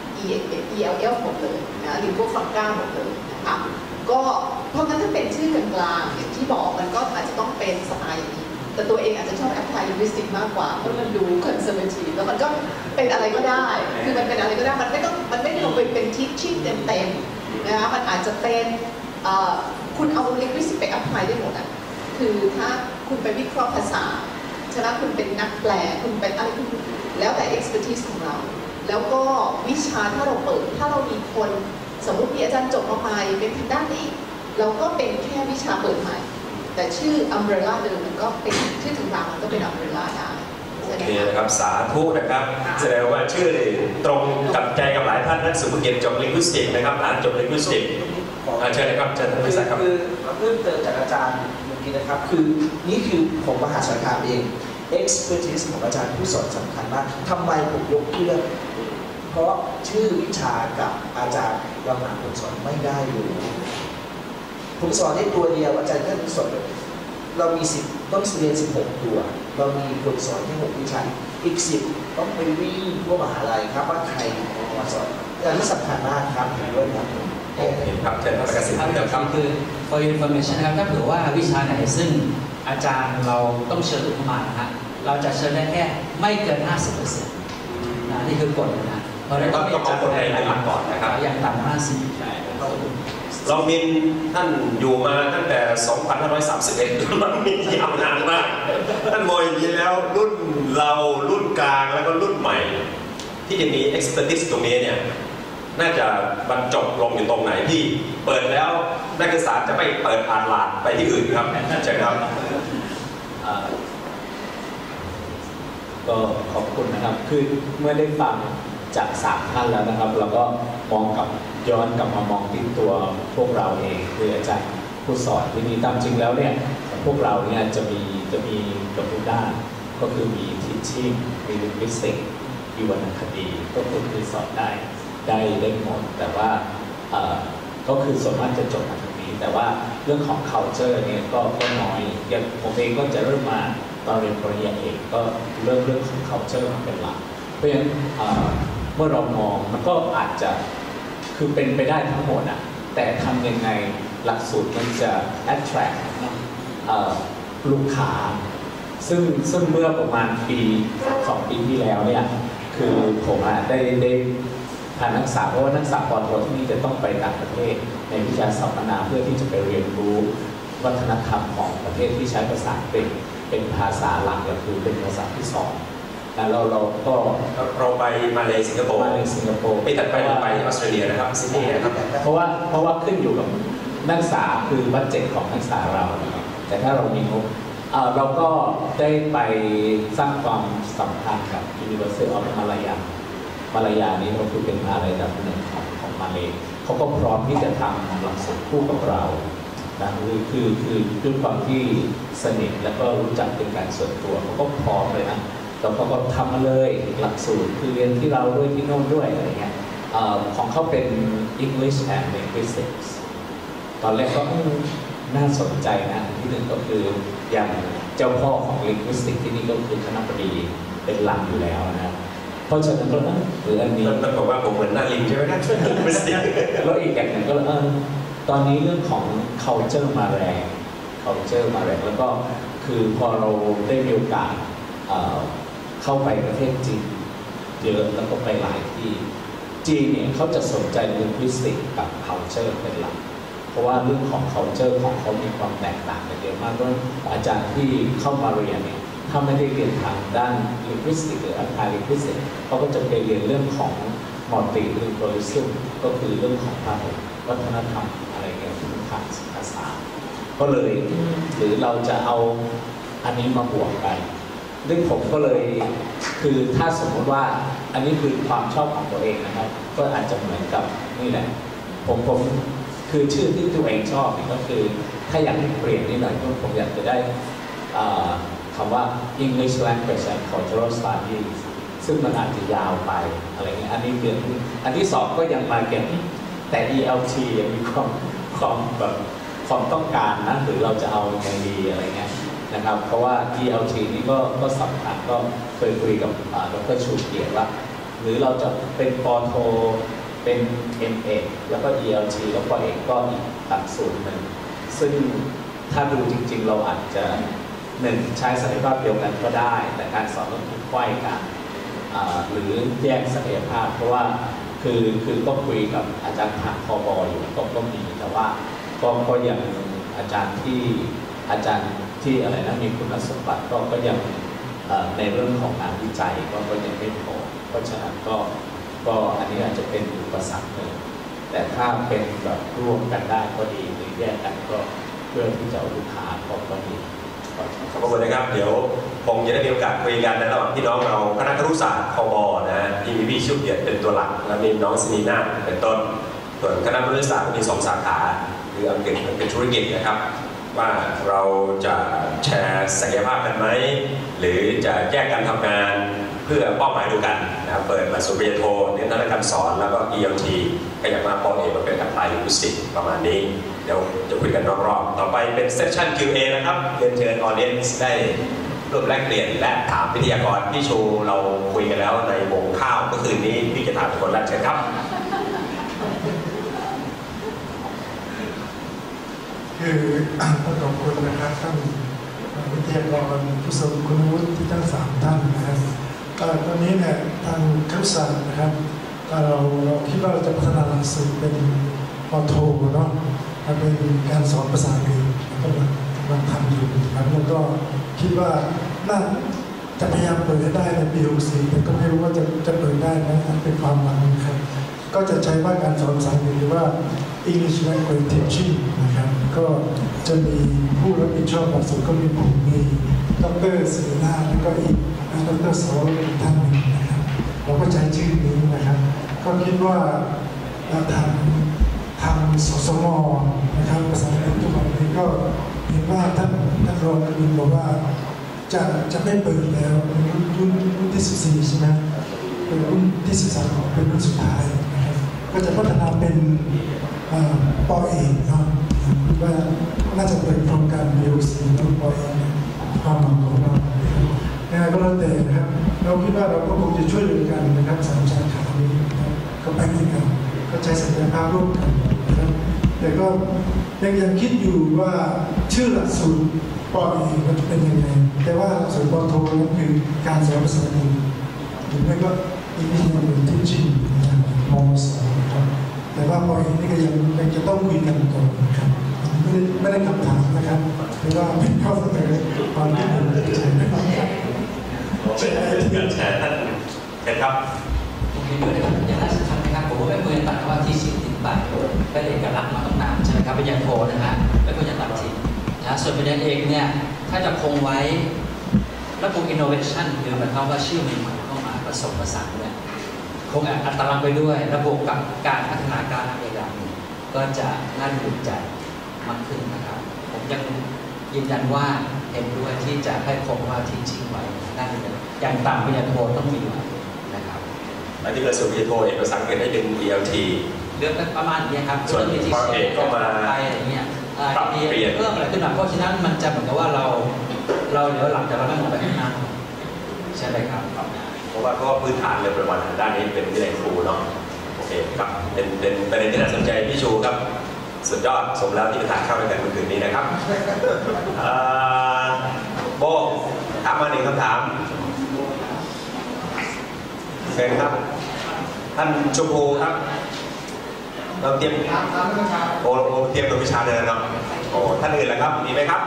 ELL หมดเลยนะหรือพวกฟังก้าหมดเลยนะคะก็เพราะงั้นถ้าเป็นชื่อกลางๆอย่างที่บอกมันก็อาจจะต้องเป็นสไตล์อย่างนี้แต่ตัวเองอาจจะชอบ apply linguistics มากกว่าเพราะมันดู conservative แล้วมันก็เป็นอะไรก็ได้คือมันเป็นอะไรก็ได้มันไม่ได้ลงไปเป็น teaching เต็มๆนะคะมันอาจจะเป็นคุณเอา linguistics ไป apply ได้หมดอ่ะคือถ้าคุณไปวิเคราะห์ภาษาฉะนั้นคุณเป็นนักแปลคุณเป็นอะไรแล้วแต่ expertise ของเราแล้วก็วิชาถ้าเราเปิดถ้าเรามีคนสมมติมีอาจารย์จบมาใหม่เป็นทางด้านนี้เราก็เป็นแค่วิชาเปิดใหม่แต่ชื่อ umbrella เดิมมันก็เป็นชื่อต่างๆมันก็เป็น umbrella ได้โอเคนะครับสาธุนะครับแสดงว่าชื่อตรงกับใจกับหลายท่านนักสุภกิจจบ linguistic นะครับอ่านจบ linguistic เชิญนะครับเชิญท่านวิสัยครับคือเพิ่มเติมจากอาจารย์เมื่อกี้นะครับคือนี่คือผมมหาสารคามเอง expertise ของอาจารย์ผู้สอนสำคัญมากทำไมผมยกเรื่องเพราะชื่อวิชากับอาจารย์กำลังผมสอนไม่ได้เลยผมสอนได้ตัวเดียวอาจารย์ก็สอนเรามี10ต้องเรียน16ตัวเรามีคนสอนแค่6วิชาอีก10ต้องไปวิ่งทั่วมหาลัยครับว่าใครมาสอนอันนี้สำคัญมากครับเห็นด้วยครับเห็นครับเชิญท่านประกาศสิทธิ์คครับคือ for your information นะครับถ้าเผื่อว่าวิชาไหนซึ่งอาจารย์เราต้องเชิญเข้ามานะฮะเราจะเชิญได้แค่ไม่เกิน 50%นะนี่คือกฎนะเพราะฉะนั้นต้องเอาคนในหลักก่อนนะครับอย่างต่ำ50ใช่เรามินท่านอยู่มาตั้งแต่ 2531 มันมียาวนานมากท่านมองอย่างนี้แล้วรุ่นเรารุ่นกลางแล้วก็รุ่นใหม่ ที่จะมี expertise ตรงนี้เนี่ยน่าจะบรรจบลงอยู่ตรงไหนที่เปิดแล้วนักศึกษาจะไม่เปิดอ่านหลาดไปที่อื่นครับใช่ครับก็ขอบคุณนะครับคือเมื่อได้ฟังจาก3ท่านแล้วนะครับเราก็มองกับย้อนกลับมามองที่ตัวพวกเราเองคืออาจารย์ผู้สอนที่นี่ตามจริงแล้วเนี่ยพวกเราเนี่ยจะมีกับทุกด้านก็คือมี teaching มี linguistics มีวรรณคดีก็คือสอนได้หมดแต่ว่าก็คือส่วนมากจะจบมาทางนี้แต่ว่าเรื่องของ culture เนี่ยก็น้อยอย่างผมเองก็จะเริ่มมาตอนเรียนปริญญาเอกก็เรื่องของ culture มาเป็นหลักเพราะฉะนั้นเมื่อเรามองมันก็อาจจะคือเป็นไปได้ทั้งหมดอ่ะแต่ทำยังไงหลักสูตรมันจะ attract ลูกค้าซึ่งเมื่อประมาณ2 ปีที่แล้วเนี่ยคือผมได้พานักศึกษาเพราะว่านักศึกษาป.โทที่นี่จะต้องไปต่างประเทศในวิชาสัมมนาเพื่อที่จะไปเรียนรู้วัฒนธรรมของประเทศที่ใช้ภาษาอังกฤษเป็นภาษาหลักก็คือเป็นภาษาที่2แล้วเราก็ไปมาเลสิงคโปร์ปีถัดไปเราไปออสเตรเลียนะครับซิดนีย์นะครับเพราะว่าขึ้นอยู่กับนักศึกษาคือบัดเจ็ตของนักศึกษาเราแต่ถ้าเรามีงบเราก็ได้ไปสร้างความสัมพันธ์กับ University of Malaya นี้ก็คือเป็นมหาลัยระดับหนึ่งของมาเลเขาก็พร้อมที่จะทำหลักสูตรคู่กับเรานะคือด้วยความที่สนิทแล้วก็รู้จักเป็นการส่วนตัวเขาก็พร้อมเลยนะแล้วเขาก็ทำมาเลยหลักสูตรคือเรียนที่เราด้วยที่โน่นด้วยอะไรเงี้ยของเขาเป็น English and Linguistics ตอนแรกก็น่าสนใจนะที่หนึ่งก็คืออย่างเจ้าพ่อของ Linguistics ที่นี่ก็คือคณบดีเป็นหลักอยู่แล้วนะเพราะฉะนั้นก็หรืออันนี้ต้องบอกว่าผมเหมือนนาลิงใช่ไหมครับแล้วอีกอย่างหนึ่งก็ตอนนี้เรื่องของ culture มาแรงแล้วก็คือพอเราได้มีโอกาสเข้าไปประเทศจีนเยอะแล้วก็ไปหลายที่จีนเนี่ยเขาจะสนใจ linguistics กับ culture เป็นหลักเพราะว่าเรื่องของ culture ของเขามีความแตกต่างกันเยอะมากด้วยอาจารย์ที่เข้ามาเรียนเนี่ยถ้าไม่ได้เรียนทางด้าน linguistics หรือ anti-linguistics เขาก็จะไปเรียนเรื่องของ multilingualism ก็คือเรื่องของทางวัฒนธรรมอะไรเงี้ยทางภาษาก็เลยหรือเราจะเอาอันนี้มาบวกกันซึ่งผมก็เลยคือถ้าสมมติว่าอันนี้คือความชอบของตัวเองนะครับก็อาจจะเหมือนกับนี่แหละผมคือชื่อที่ตัวเองชอบก็คือถ้าอยากเปลี่ยนนิดหน่อยผมอยากจะได้คำว่า English Language and Cultural Studies ซึ่งมันอาจจะยาวไปอะไรเงี้ยอันนี้เดือนอันที่2ก็ยังมาเก็บแต่ ELT ยังมีความแบบความต้องการนะหรือเราจะเอายังไงดีอะไรเงี้ยนะครับเพราะว่า ELT นี้ก็สำคัญก็เคยคุยกับดร.ชูเกียรติว่าหรือเราจะเป็นป.โทเป็น MA แล้วก็ ELT แล้วป.เอกก็อีกหลักสูตรหนึ่งซึ่งถ้าดูจริงๆเราอาจจะ1ใช้ศักยภาพเดียวกันก็ได้แต่การสอนต้องคุ้มค่อยกันหรือแยกศักยภาพเพราะว่าคือก็คุยกับอาจารย์ทางคบอยู่ก็มีแต่ว่าก็ยังอาจารย์ที่อะไรนะมีคุณสมบัติก็ยังในเรื่องของงานวิจัยก็ยังไม่พอเพราะฉะนั้นก็อันนี้อาจจะเป็นอุปสรรคหนึ่งแต่ถ้าเป็นแบบร่วมกันได้ก็ดีหรือแยกกันก็เพื่อที่จะเอาลูกค้าของก็ดีขอบคุณนะครับเดี๋ยวคงจะได้มีโอกาสคุยกันในระหว่างพี่น้องเราคณะครุศาสตร์คบนะที่มีพี่ชุบเดียดเป็นตัวหลักและมีน้องสนีนาเป็นต้นส่วนคณะครุศาสตร์มี2 สาขาคืออังกฤษเป็นธุรกิจนะครับว่าเราจะแชร์ศักยภาพกันไหมหรือจะแยกกันทำงานเพื่อเป้าหมายเดียวกันนะครับเปิดหลักสูตรปริญญาโทเน้นด้านการสอนแล้วก็ ELT ขยับมาปอเอกมาเป็น Apply Linguistics ประมาณนี้เดี๋ยวจะคุยกันรอบๆต่อไปเป็นเซสชั่น Q&A นะครับเรียนเชิญ Audience ได้ร่วมแลกเปลี่ยนและถามวิทยากรพี่ชูเราคุยกันแล้วในวงข้าวเมื่อคืนนี้พี่จะถามทุกคนแรกเชิญครับคือขอบคุณนะครับท่านวิทยากรผู้ทรงคุณวุฒิที่ทั้ง3 ท่านนะครับตอนนี้เนี่ยทางครุศาสตร์นะครับเราคิดว่าเราจะพัฒนาหลักสูตรเป็นป.โทเนาะเป็นการสอนภาษาอังกฤษกำลังทำอยู่นะครับแล้วก็คิดว่าน่าจะพยายามเปิดให้ได้ในปี64แต่ก็ไม่รู้ว่าจะเปิดได้ไหมเป็นความหวังนะครับก็จะใช้ว่าการสอนภาษาอังกฤษหรือว่า English Language Teaching นะครับก็จะมีผู้รับผิดชอบหลักสูตรก็มีผมมีดร.ศิรินาถแล้วก็อีกดร.สวอีกท่านหนึ่งนะครับเราก็ใช้ชื่อนี้นะครับก็คิดว่าทางสสม.นะครับภาษาอังกฤษทุกวันนี้ก็เห็นว่าท่านรองกบินบอกว่าจะไม่เปิดแล้วรุ่นที่14ใช่ไหมเป็นรุ่นที่13เป็นรุ่นสุดท้ายนะครับก็จะพัฒนาเป็นป.เอกเนาะว่าน่าจะเปิดโครงการ BOC รุ่นป.เอกความหวังของเรายังไงก็แล้วแต่นะครับเราคิดว่าเราก็คงจะช่วยเหลือกันนะครับ3 สาขานี้ก็ไปด้วยกันก็ใช้ศักยภาพร่วมกันนะครับแต่ก็ยังคิดอยู่ว่าชื่อหลักสูตรป.เอกมันจะเป็นยังไงแต่ว่าหลักสูตรป.โทนั้นคือการสอนภาษาอังกฤษหรือไม่ก็English Language Teaching ม.2นะครับแต่ว่าป.เอกนี่ก็ยังจะต้องคุยกันก่อนนะครับไม่ได้คำถามนะครับหรือว่าเป็นข้อเสนอความคิดเห็นเฉยๆนะครับการแชร์ท่านเห็นครับผมเห็นด้วยนะครับอย่างน่าสำคัญนะครับผมไม่เคยตัดว่าที่สิ่งติดไปเป็นเอกลักษณ์มาตั้งนานใช่ไหมครับปริญญาโทนะฮะไม่ควรจะตัดทิ้งนะส่วนปริญญาเอกเนี่ยถ้าจะคงไว้ระบบ innovation คือหมายความว่าชื่อใหม่ๆเข้ามาผสมผสานเนี่ยคงอัตลักษณ์ไปด้วยระบบกับการพัฒนาการอะไรอย่างนี้ก็จะน่าดูใจมากขึ้นนะครับผมยังยืนยันว่าเห็นด้วยที่จะให้คงว่าteachingไว้ได้เลยอย่างต่ำปริญญาโทต้องมีนะครับและที่กระทรวงปริญญาโทเอกภาษาอังกฤษได้เป็น ELT เรื่องประมาณนี้ครับส่วนปอเอกก็มาอะไรเงี้ยปรับเปลี่ยนเพิ่มอะไรขึ้นมาเพราะฉะนั้นมันจะเหมือนกับว่าเราเดี๋ยวหลังจากเราไม่มองไปข้างหน้าใช่ไหมครับเพราะว่าก็พื้นฐานเลยประวัติด้านนี้เป็นวิทยาครูเนาะโอเคครับเป็นประเด็นที่น่าสนใจพี่ชูครับสุดยอดสมแล้วที่ไปทานข้าวด้วยกันเมื่อคืนนี้นะครับโบถามมา1 คำถามเชิญครับท่านชมพูครับเราเตรียมโอ้เตรียมตัววิชาเดินเนาะโอ้ท่านอื่นล่ะครับมีไหมครับ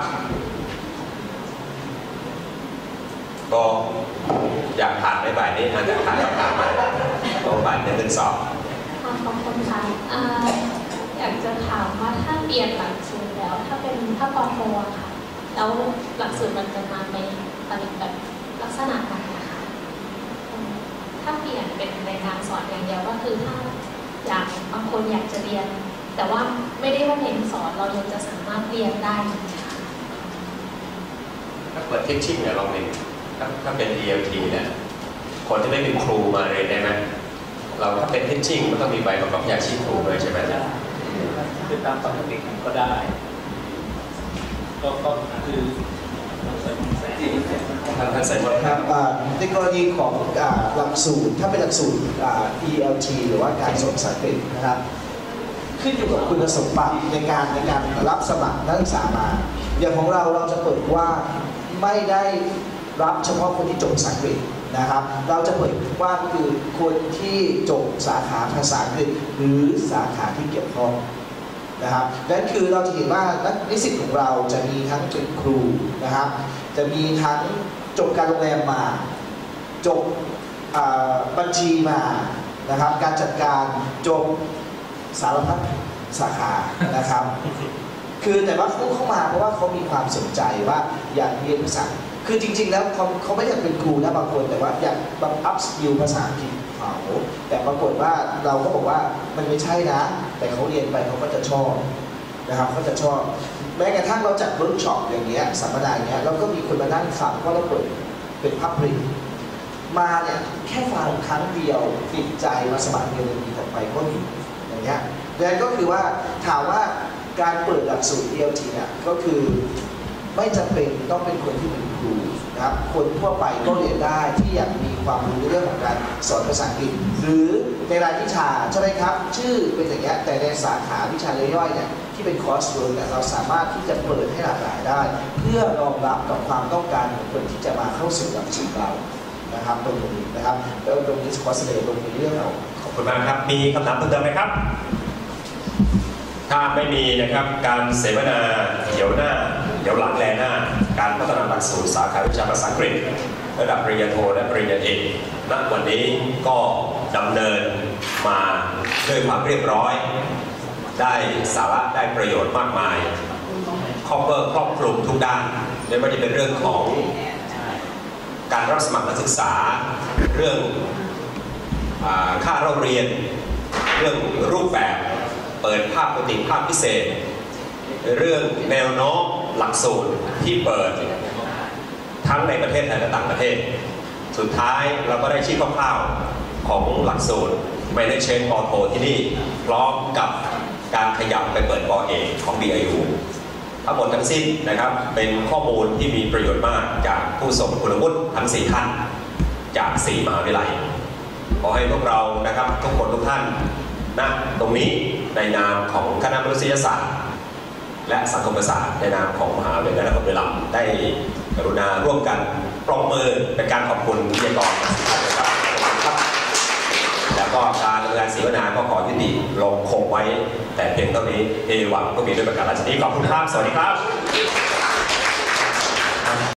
ก็อยากผ่านในบ่ายนี้นะอยากผ่านคำถามมาก็บ่าย1 ถึง 2 ขอบคุณค่ะอยากจะถามว่าถ้าเปลี่ยนหลักสูตรแล้วถ้าป.โทค่ะแล้วหลักสูตรมันจะมาในแบบลักษณะไหนนะคะถ้าเปลี่ยนเป็นในการสอนอย่างเดียวก็คือถ้าอย่างบางคนอยากจะเรียนแต่ว่าไม่ได้ว่าเน้นสอนเรายังจะสามารถเรียนได้ไหมคะถ้าเปิด teaching เนี่ยลองดูถ้าเป็น ELT เนี่ยคนที่ไม่เป็นครูมาเรียนได้ไหมเราถ้าเป็น teaching มันต้องมีใบประกอบวิชาชีพครูด้วยใช่ไหมจ๊ะคือตามปกติก็ได้ก็คือท่านใส่หมดครับในกรณีของหลักสูตรถ้าเป็นหลักสูตรELT หรือว่าการสอนภาษาอังกฤษนะครับขึ้นอยู่กับคุณสมบัติในการรับสมัครนักศึกษามาอย่างของเราจะเปิดว่าไม่ได้รับเฉพาะคนที่จบภาษาอังกฤษนะครับเราจะเปิดว่าคือคนที่จบสาขาภาษาอังกฤษหรือสาขาที่เกี่ยวข้องนะครับนั่นคือเราจะเห็นว่านักนิสิตของเราจะมีทั้งเป็นครูนะครับจะมีทั้งจบการโรงแรมมาจบบัญชีมานะครับการจัดการจบสารพัดสาขานะครับคือแต่ว่าเขาเข้ามาเพราะว่าเขามีความสนใจว่าอยากเรียนภาษาคือจริงๆแล้วเขาไม่อยากเป็นครูนะบางคนแต่ว่าอยากอัพสกิลภาษาอังกฤษเขาแต่ปรากฏว่าเราก็บอกว่ามันไม่ใช่นะแต่เขาเรียนไปเขาก็จะชอบนะครับเขาจะชอบแม้กระทั่งเราจัดเวิร์กช็อปอย่างเงี้ยสัมมนาอย่างเงี้ยเราก็มีคนมานั่งฟังเพราะเราเปิดเป็นพับลิกมาเนี่ยแค่ฟังครั้งเดียวติดใจมาสมัครเรียนปีต่อไปก็มีอย่างเงี้ยดังนั้นก็คือว่าถามว่าการเปิดหลักสูตร ELT เนี่ยก็คือไม่จำเป็นต้องเป็นคนที่เป็นครูนะครับคนทั่วไปก็เรียนได้ที่อยากมีความรู้ในเรื่องของการสอนภาษาอังกฤษหรือในรายวิชาใช่ไหมครับชื่อเป็นอย่างเงี้ยแต่ในสาขาวิชาย่อยๆเนี่ยที่เป็นคอร์สเวิร์กเนี่ยเราสามารถที่จะเปิดให้หลากหลายได้เพื่อรองรับกับความต้องการของคนที่จะมาเข้าสู่หลักสูตรเรานะครับตรงนี้นะครับแล้วตรงนี้ขอเสนอตรงนี้เรื่องเราขอบคุณมากครับมีคำถามเพิ่มเติมไหมครับถ้าไม่มีนะครับการเสวนาเดี๋ยวหน้าเดี๋ยวหลังแลหน้าการพัฒนาหลักสูตรสาขาวิชาภาษาอังกฤษระดับปริญญาโทและปริญญาเอกณวันนี้ก็ดำเนินมาด้วยความเรียบร้อยได้สาระได้ประโยชน์มากมายครอบคลุมทุกด้านไม่ว่าจะเป็นเรื่องของการรับสมัครนักศึกษาเรื่องค่าเล่าเรียนเรื่องรูปแบบเปิดภาคปกติภาคพิเศษเรื่องแนวโน้มหลักสูตรที่เปิดทั้งในประเทศไทยและต่างประเทศสุดท้ายเราก็ได้ชี้คร่าวๆของหลักสูตรไม่ได้เชนปอโทที่นี่พร้อมกับการขยับไปเปิดปอเอกของ BIU ทั้งหมดทั้งสิ้นนะครับเป็นข้อมูลที่มีประโยชน์มากจากผู้ทรงคุณวุฒิทั้ง4ท่านจาก4มหาวิทยาลัยขอให้พวกเรานะครับทุกคนทุกท่านณตรงนี้ในนามของคณะมนุษยศาสตร์และสังคมศาสตร์ในนามของมหาวิทยาลัยราชภัฏบุรีรัมย์ได้กรุณาร่วมกันปรบมือเป็นการขอบคุณวิทยากรนะครับแล้วก็การดำเนินการเสวนาก็ขอยุติลงคงไว้แต่เพียงเท่านี้เอวังก็มีด้วยประการราชนี้ขอบคุณครับสวัสดีครับ